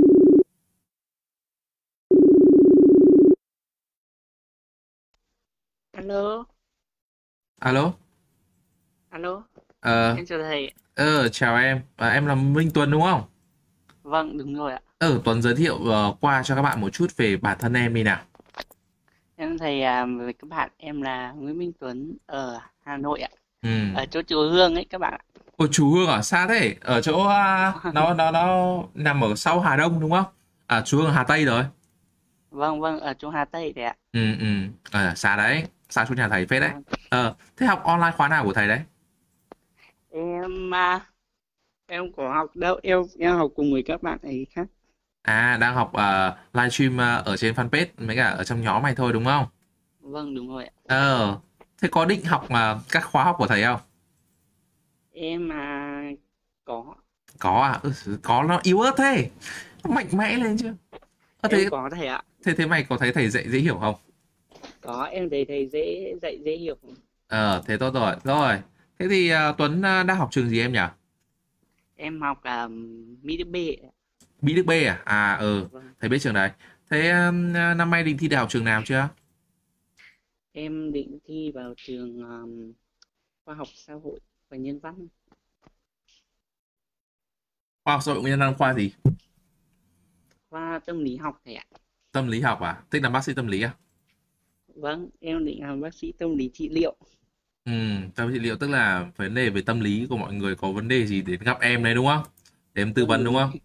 Speaker 7: Alo,
Speaker 1: Alo.
Speaker 7: alo,
Speaker 1: Ờ,
Speaker 7: em chào thầy.
Speaker 1: Chào em. Em là Minh Tuấn đúng không?
Speaker 7: Vâng, đúng rồi ạ.
Speaker 1: Tuấn giới thiệu qua cho các bạn một chút về bản thân em đi nào.
Speaker 7: Em thầy với các bạn, em là Nguyễn Minh Tuấn ở Hà Nội ạ. Ở chỗ chùa Hương ấy các bạn ạ.
Speaker 1: Ôi, chú Hương ở xa thế? Ở chỗ nó nằm ở sau Hà Đông đúng không? Chú Hương ở Hà Tây rồi.
Speaker 7: Vâng, vâng, ở chỗ Hà Tây đấy ạ.
Speaker 1: Xa đấy, xa chỗ nhà thầy phết đấy. Thế học online khóa nào của thầy đấy?
Speaker 7: Em em có học đâu, em học cùng với các bạn ấy khác.
Speaker 1: Đang học livestream ở trên fanpage mấy cả ở trong nhóm này thôi đúng không?
Speaker 7: Vâng, đúng rồi ạ.
Speaker 1: Thế có định học các khóa học của thầy không?
Speaker 7: Em có.
Speaker 1: Có à? Có, nó yếu ớt thế. Nó mạnh mẽ lên chứ.
Speaker 7: Em có thầy ạ.
Speaker 1: Thế mày có thấy thầy dạy dễ hiểu không?
Speaker 7: Có, em thấy thầy dễ hiểu.
Speaker 1: Thế tốt rồi. Rồi. Thế thì Tuấn đang học trường gì em nhỉ?
Speaker 7: Em học Mỹ Đức B ạ.
Speaker 1: Mỹ Đức B à?
Speaker 7: Vâng.
Speaker 1: Thầy biết trường đấy. Thế năm nay định thi đại học trường nào chưa?
Speaker 7: Em định thi vào trường khoa học xã hội và nhân văn.
Speaker 1: Khoa học xã hội nhân văn khoa gì?
Speaker 7: Khoa tâm lý học thầy ạ.
Speaker 1: Tâm lý học à? Thích làm bác sĩ tâm lý à?
Speaker 7: Vâng, em định làm bác sĩ tâm lý trị liệu.
Speaker 1: Tâm lý trị liệu tức là vấn đề về tâm lý của mọi người có vấn đề gì đến gặp em đấy đúng không? Để em tư vấn đúng không?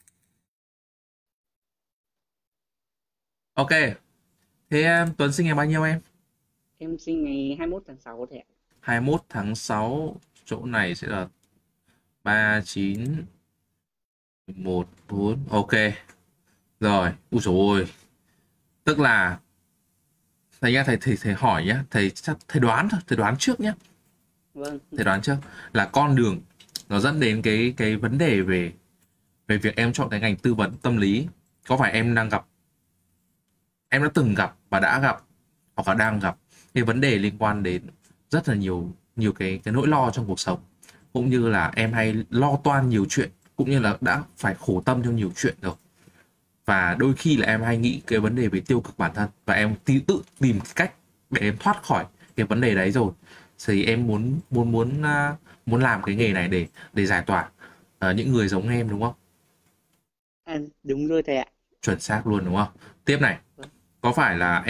Speaker 1: Ok. Thế Tuấn sinh ngày bao nhiêu em?
Speaker 7: Em sinh ngày 21 tháng 6 thầy ạ.
Speaker 1: 21 tháng 6, chỗ này sẽ là 39 11 4. Ok. Rồi, úi dồi ôi. Tức là thầy nha, thầy hỏi nhá, thầy đoán thôi, thầy đoán trước nhá.
Speaker 7: Vâng.
Speaker 1: Thầy đoán trước là con đường nó dẫn đến cái vấn đề về việc em chọn cái ngành tư vấn tâm lý, có phải em đã từng gặp và đã gặp hoặc là đang gặp cái vấn đề liên quan đến rất là nhiều cái nỗi lo trong cuộc sống, cũng như là em hay lo toan nhiều chuyện, cũng như là đã phải khổ tâm trong nhiều chuyện rồi, và đôi khi là em hay nghĩ cái vấn đề về tiêu cực bản thân và em tự tìm cái cách để em thoát khỏi cái vấn đề đấy rồi, thì em muốn làm cái nghề này để giải tỏa những người giống em đúng không?
Speaker 7: Đúng rồi thầy ạ.
Speaker 1: Chuẩn xác luôn đúng không? Tiếp này, có phải là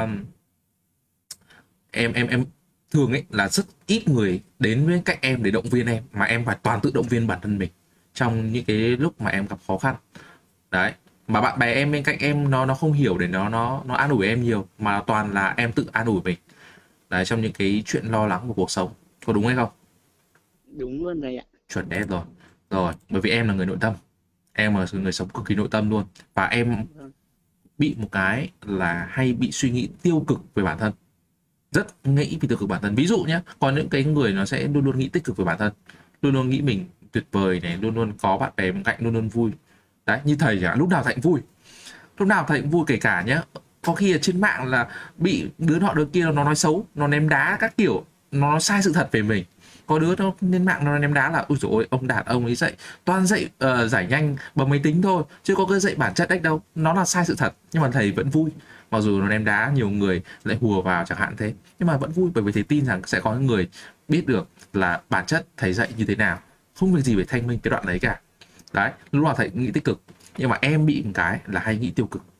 Speaker 1: em thường ấy là rất ít người đến với cạnh em để động viên em, mà em phải toàn tự động viên bản thân mình, trong những cái lúc mà em gặp khó khăn. Đấy, mà bạn bè em bên cạnh em nó không hiểu để nó an ủi em nhiều, mà toàn là em tự an ủi mình. Đấy, trong những cái chuyện lo lắng của cuộc sống. Có đúng hay không?
Speaker 7: Đúng luôn thầy ạ.
Speaker 1: Chuẩn đét rồi. Rồi, bởi vì em là người nội tâm. Em là người sống cực kỳ nội tâm luôn. Và em bị một cái là hay bị suy nghĩ tiêu cực về bản thân. Rất nghĩ tiêu cực bản thân. Ví dụ nhé, có những cái người nó sẽ luôn luôn nghĩ tích cực về bản thân, luôn luôn nghĩ mình tuyệt vời này, luôn luôn có bạn bè bên cạnh, luôn luôn vui. Đấy, như thầy chẳng lúc nào thầy cũng vui. Lúc nào thầy cũng vui, kể cả nhé, có khi ở trên mạng là bị đứa nọ đứa kia nó nói xấu, nó ném đá các kiểu, nó sai sự thật về mình. Có đứa nó lên mạng nó ném đá là ôi dồi ôi, ông Đạt ông ấy dạy toàn dạy giải nhanh bằng máy tính thôi, chứ có cái dạy bản chất đếch đâu, nó là sai sự thật. Nhưng mà thầy vẫn vui, mặc dù nó ném đá nhiều người lại hùa vào chẳng hạn thế, nhưng mà vẫn vui, bởi vì thầy tin rằng sẽ có những người biết được là bản chất thầy dạy như thế nào, không việc gì phải thanh minh cái đoạn đấy cả. Đấy, lúc nào thầy nghĩ tích cực, nhưng mà em bị một cái là hay nghĩ tiêu cực,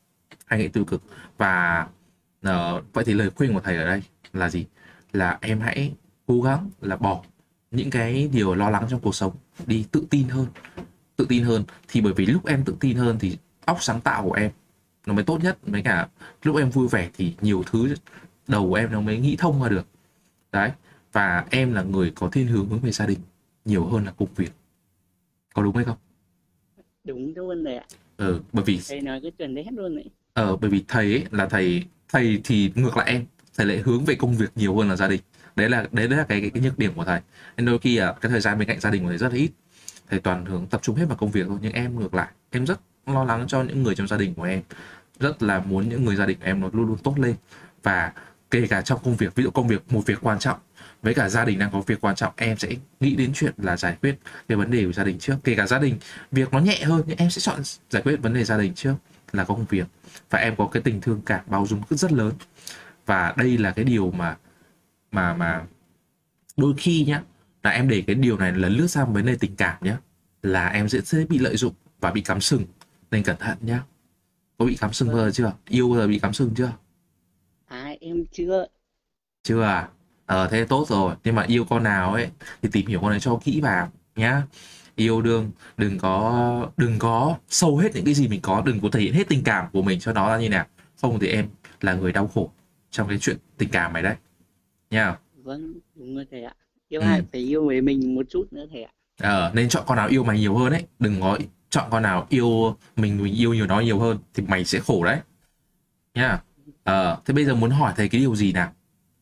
Speaker 1: và vậy thì lời khuyên của thầy ở đây là gì? Là em hãy cố gắng là bỏ những cái điều lo lắng trong cuộc sống đi, tự tin hơn. Thì bởi vì lúc em tự tin hơn thì óc sáng tạo của em nó mới tốt nhất, với cả lúc em vui vẻ thì nhiều thứ đầu của em nó mới nghĩ thông ra được. Đấy, và em là người có thiên hướng về gia đình nhiều hơn là công việc. Có đúng hay không?
Speaker 7: Đúng luôn đấy ạ.
Speaker 1: Bởi vì
Speaker 7: thầy nói cái chuẩn đấy hết luôn đấy.
Speaker 1: Bởi vì thầy ấy là thầy thì ngược lại em, thầy lại hướng về công việc nhiều hơn là gia đình. Đấy là cái nhược điểm của thầy. Nên đôi khi cái thời gian bên cạnh gia đình của thầy rất là ít, thầy toàn hướng tập trung hết vào công việc thôi. Nhưng em ngược lại, em rất lo lắng cho những người trong gia đình của em, rất là muốn những người gia đình của em nó luôn luôn tốt lên. Và kể cả trong công việc, ví dụ công việc một việc quan trọng với cả gia đình đang có việc quan trọng, em sẽ nghĩ đến chuyện là giải quyết cái vấn đề của gia đình trước. Kể cả gia đình việc nó nhẹ hơn, nhưng em sẽ chọn giải quyết vấn đề gia đình trước là công việc. Và em có cái tình thương cảm, bao dung rất lớn. Và đây là cái điều mà đôi khi nhá, là em để cái điều này lấn lướt sang vấn đề tình cảm nhá, là em sẽ bị lợi dụng và bị cắm sừng. Nên cẩn thận nhá. Có bị cắm sừng bao giờ chưa? Yêu bao giờ bị cắm sừng chưa?
Speaker 7: Em chưa.
Speaker 1: Chưa à? Thế tốt rồi. Nhưng mà yêu con nào ấy thì tìm hiểu con này cho kỹ vào nhá. Yêu đương đừng có sâu hết những cái gì mình có, đừng có thể hiện hết tình cảm của mình cho nó ra như nào. Không thì em là người đau khổ trong cái chuyện tình cảm này đấy nha.
Speaker 7: Vâng, đúng rồi thầy ạ. Yêu ai phải yêu với mình một chút nữa thầy ạ.
Speaker 1: Nên chọn con nào yêu mày nhiều hơn ấy, đừng có chọn con nào yêu mình yêu nhiều nó nhiều hơn thì mày sẽ khổ đấy nha. Thế bây giờ muốn hỏi thầy cái điều gì nào?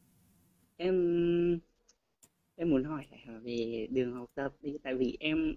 Speaker 7: Em muốn hỏi về đường học tập đi, tại vì em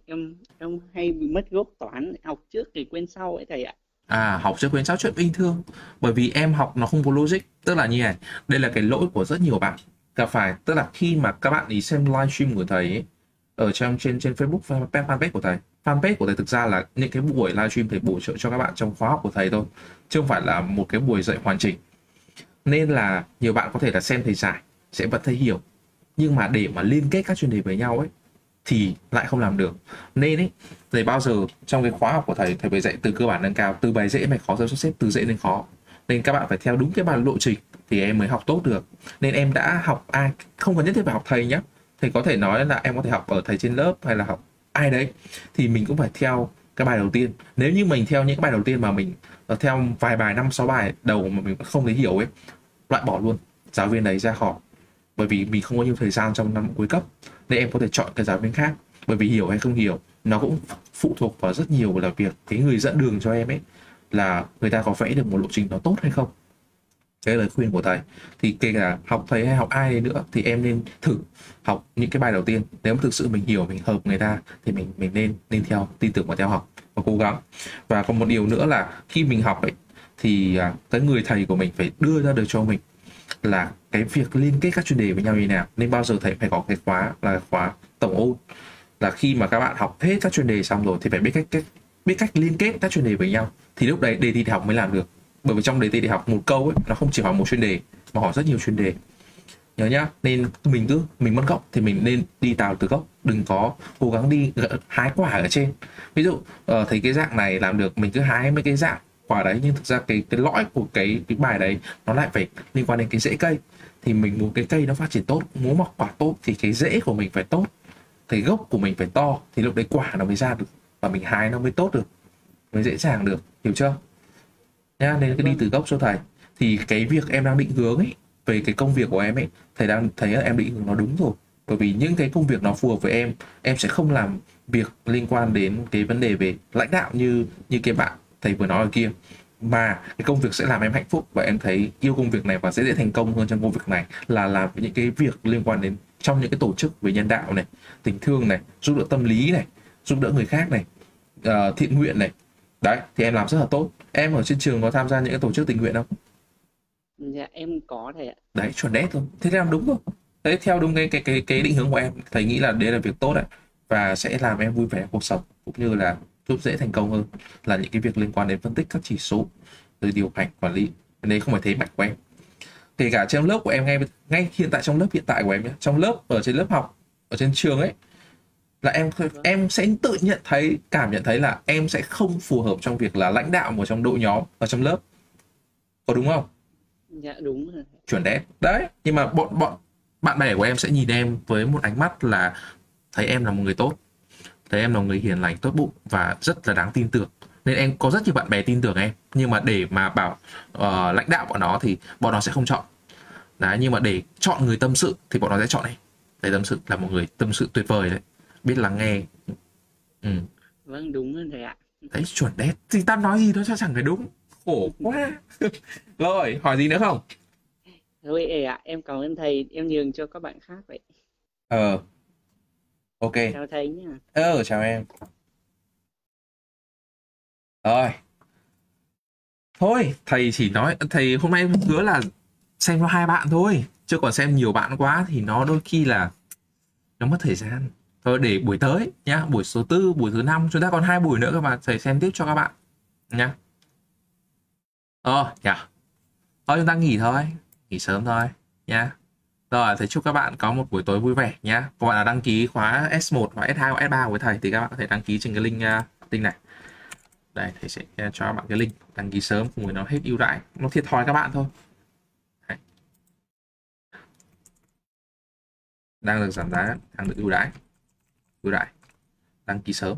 Speaker 7: hay bị mất gốc toán, học trước thì quên sau ấy thầy ạ.
Speaker 1: Học trước quên sau chuyện bình thường, bởi vì em học nó không có logic. Tức là như này, đây là cái lỗi của rất nhiều bạn gặp phải. Tức là khi mà các bạn ý xem livestream của thầy ấy, ở trên Facebook fanpage của thầy. Fanpage của thầy thực ra là những cái buổi livestream thầy bổ trợ cho các bạn trong khóa học của thầy thôi, chứ không phải là một cái buổi dạy hoàn chỉnh. Nên là nhiều bạn có thể là xem thầy giải sẽ vẫn thấy hiểu, nhưng mà để mà liên kết các chuyên đề với nhau ấy thì lại không làm được. Nên ấy, thầy bao giờ trong cái khóa học của thầy phải dạy từ cơ bản nâng cao, từ bài dễ mày khó theo sắp xếp từ dễ đến khó. Nên các bạn phải theo đúng cái lộ trình thì em mới học tốt được. Nên em đã học không cần nhất thiết phải học thầy nhé. Thầy có thể nói là em có thể học ở thầy trên lớp hay là học ai đấy, thì mình cũng phải theo cái bài đầu tiên. Nếu như mình theo những cái bài đầu tiên mà mình theo vài bài 5-6 bài đầu mà mình không thấy hiểu ấy, loại bỏ luôn giáo viên đấy ra khỏi, bởi vì mình không có nhiều thời gian trong năm cuối cấp. Nên em có thể chọn cái giáo viên khác, bởi vì hiểu hay không hiểu nó cũng phụ thuộc vào rất nhiều là việc cái người dẫn đường cho em ấy là người ta có vẽ được một lộ trình nó tốt hay không. Cái lời khuyên của thầy thì kể cả học thầy hay học ai nữa thì em nên thử học những cái bài đầu tiên. Nếu mà thực sự mình hiểu, mình hợp người ta thì mình nên theo, tin tưởng và theo học và cố gắng. Và còn một điều nữa là khi mình học ấy thì cái người thầy của mình phải đưa ra được cho mình là cái việc liên kết các chuyên đề với nhau như nào. Nên bao giờ thầy phải có cái khóa là khóa tổng ôn, là khi mà các bạn học hết các chuyên đề xong rồi thì phải biết cách liên kết các chuyên đề với nhau, thì lúc đấy đề thi đại học mới làm được. Bởi vì trong đề thi đại học một câu ấy nó không chỉ hỏi một chuyên đề mà hỏi rất nhiều chuyên đề, nhớ nhá. Nên mình mất gốc thì mình nên đi đào từ gốc, đừng có cố gắng đi hái quả ở trên. Ví dụ thấy cái dạng này làm được, mình cứ hái mấy cái dạng quả đấy, nhưng thực ra cái lõi của cái bài đấy nó lại phải liên quan đến cái rễ cây. Thì mình muốn cái cây nó phát triển tốt, muốn mọc quả tốt thì cái rễ của mình phải tốt. Thì gốc của mình phải to thì lúc đấy quả nó mới ra được và mình hái nó mới tốt được, mới dễ dàng được, hiểu chưa nhá. Nên cứ đi từ gốc cho thầy. Thì cái việc em đang định hướng ấy về cái công việc của em ấy, thầy đang thấy là em định hướng nó đúng rồi. Bởi vì những cái công việc nó phù hợp với em sẽ không làm việc liên quan đến cái vấn đề về lãnh đạo như cái bạn thầy vừa nói ở kia, mà cái công việc sẽ làm em hạnh phúc và em thấy yêu công việc này và sẽ dễ thành công hơn trong công việc này là làm những cái việc liên quan đến trong những cái tổ chức về nhân đạo này, tình thương này, giúp đỡ tâm lý này, giúp đỡ người khác này, thiện nguyện này. Đấy thì em làm rất là tốt. Em ở trên trường có tham gia những cái tổ chức tình nguyện không?
Speaker 7: Dạ em có thầy ạ.
Speaker 1: Đấy, chuẩn đét luôn. Thế làm đúng rồi. Đấy, theo đúng cái định hướng của em, thầy nghĩ là đấy là việc tốt đấy và sẽ làm em vui vẻ cuộc sống cũng như là giúp dễ thành công hơn là những cái việc liên quan đến phân tích các chỉ số, từ điều hành, quản lý. Đây không phải thế mạnh của em. Kể cả trong lớp của em, ngay hiện tại trong lớp hiện tại của em nhé, trong lớp, ở trên lớp học, ở trên trường ấy, là em sẽ tự cảm nhận thấy là em sẽ không phù hợp trong việc là lãnh đạo một trong đội nhóm ở trong lớp. Có đúng không?
Speaker 7: Dạ đúng rồi.
Speaker 1: Chuẩn đấy. Đấy, nhưng mà bọn bạn bè của em sẽ nhìn em với một ánh mắt là thấy em là một người tốt, thấy em là một người hiền lành, tốt bụng và rất là đáng tin tưởng. Nên em có rất nhiều bạn bè tin tưởng em. Nhưng mà để mà bảo lãnh đạo bọn nó thì bọn nó sẽ không chọn. Đấy, nhưng mà để chọn người tâm sự thì bọn nó sẽ chọn em. Thầy tâm sự là một người tâm sự tuyệt vời đấy, biết lắng nghe.
Speaker 7: Vâng đúng rồi thầy ạ.
Speaker 1: Đấy, chuẩn đấy. Thì ta nói gì đó cho chẳng phải đúng. Khổ quá. Rồi, hỏi gì nữa không?
Speaker 7: Thôi ạ, em cảm ơn thầy, em nhường cho các bạn khác vậy.
Speaker 1: Ok.
Speaker 7: Chào thầy nhá.
Speaker 1: Chào em. Rồi. Thôi, thầy chỉ nói, thầy hôm nay hứa là xem cho 2 bạn thôi. Chứ còn xem nhiều bạn quá thì nó đôi khi là nó mất thời gian. Thôi để buổi tới nhá, buổi số 4, buổi thứ 5 chúng ta còn 2 buổi nữa các bạn, thầy xem tiếp cho các bạn nhá. Nhá. Thôi chúng ta nghỉ thôi, nghỉ sớm thôi nhá. Rồi, thầy chúc các bạn có một buổi tối vui vẻ nhá. Các bạn là đăng ký khóa S1 và S2 hoặc S3 với thầy thì các bạn có thể đăng ký trên cái link này. Đây, thầy sẽ cho các bạn cái link đăng ký sớm cùng với nó hết ưu đãi, nó thiệt thòi các bạn thôi. Đấy. Đang được giảm giá, đang được ưu đãi, đăng ký sớm.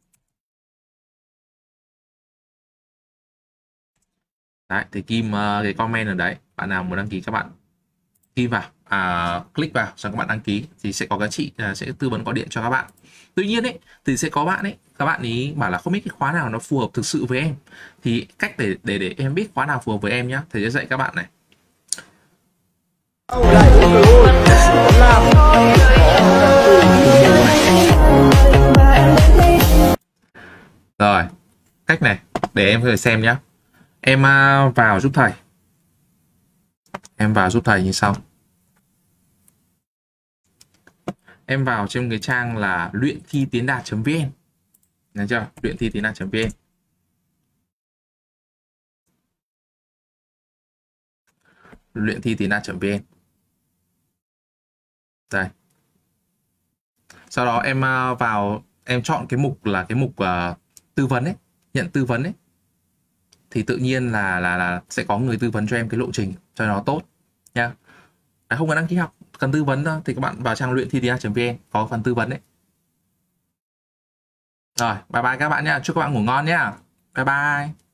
Speaker 1: Đấy, thì Kim cái comment ở đấy, bạn nào muốn đăng ký các bạn kim vào, click vào xong các bạn đăng ký thì sẽ có cái chị sẽ tư vấn gọi điện cho các bạn. Tuy nhiên ấy thì sẽ có bạn ấy, các bạn ấy bảo là không biết cái khóa nào nó phù hợp thực sự với em. Thì cách để em biết khóa nào phù hợp với em nhá, thầy sẽ dạy các bạn này. Rồi, cách này để em có thể xem nhá. Em vào giúp thầy. Em vào giúp thầy như sau. Em vào trên cái trang là luyện thi tiến đạt.vn. Thấy chưa? Luyện thi tiến đạt.vn. Luyện thi tiến đạt.vn. Đây. Sau đó em vào, em chọn cái mục là cái mục tư vấn ấy, nhận tư vấn ấy. Thì tự nhiên là sẽ có người tư vấn cho em cái lộ trình cho nó tốt nha. Không cần đăng ký học, cần tư vấn thôi thì các bạn vào trang luyện thi tiến đạt.vn có phần tư vấn đấy. Rồi, bye bye các bạn nha, chúc các bạn ngủ ngon nhá. Bye bye.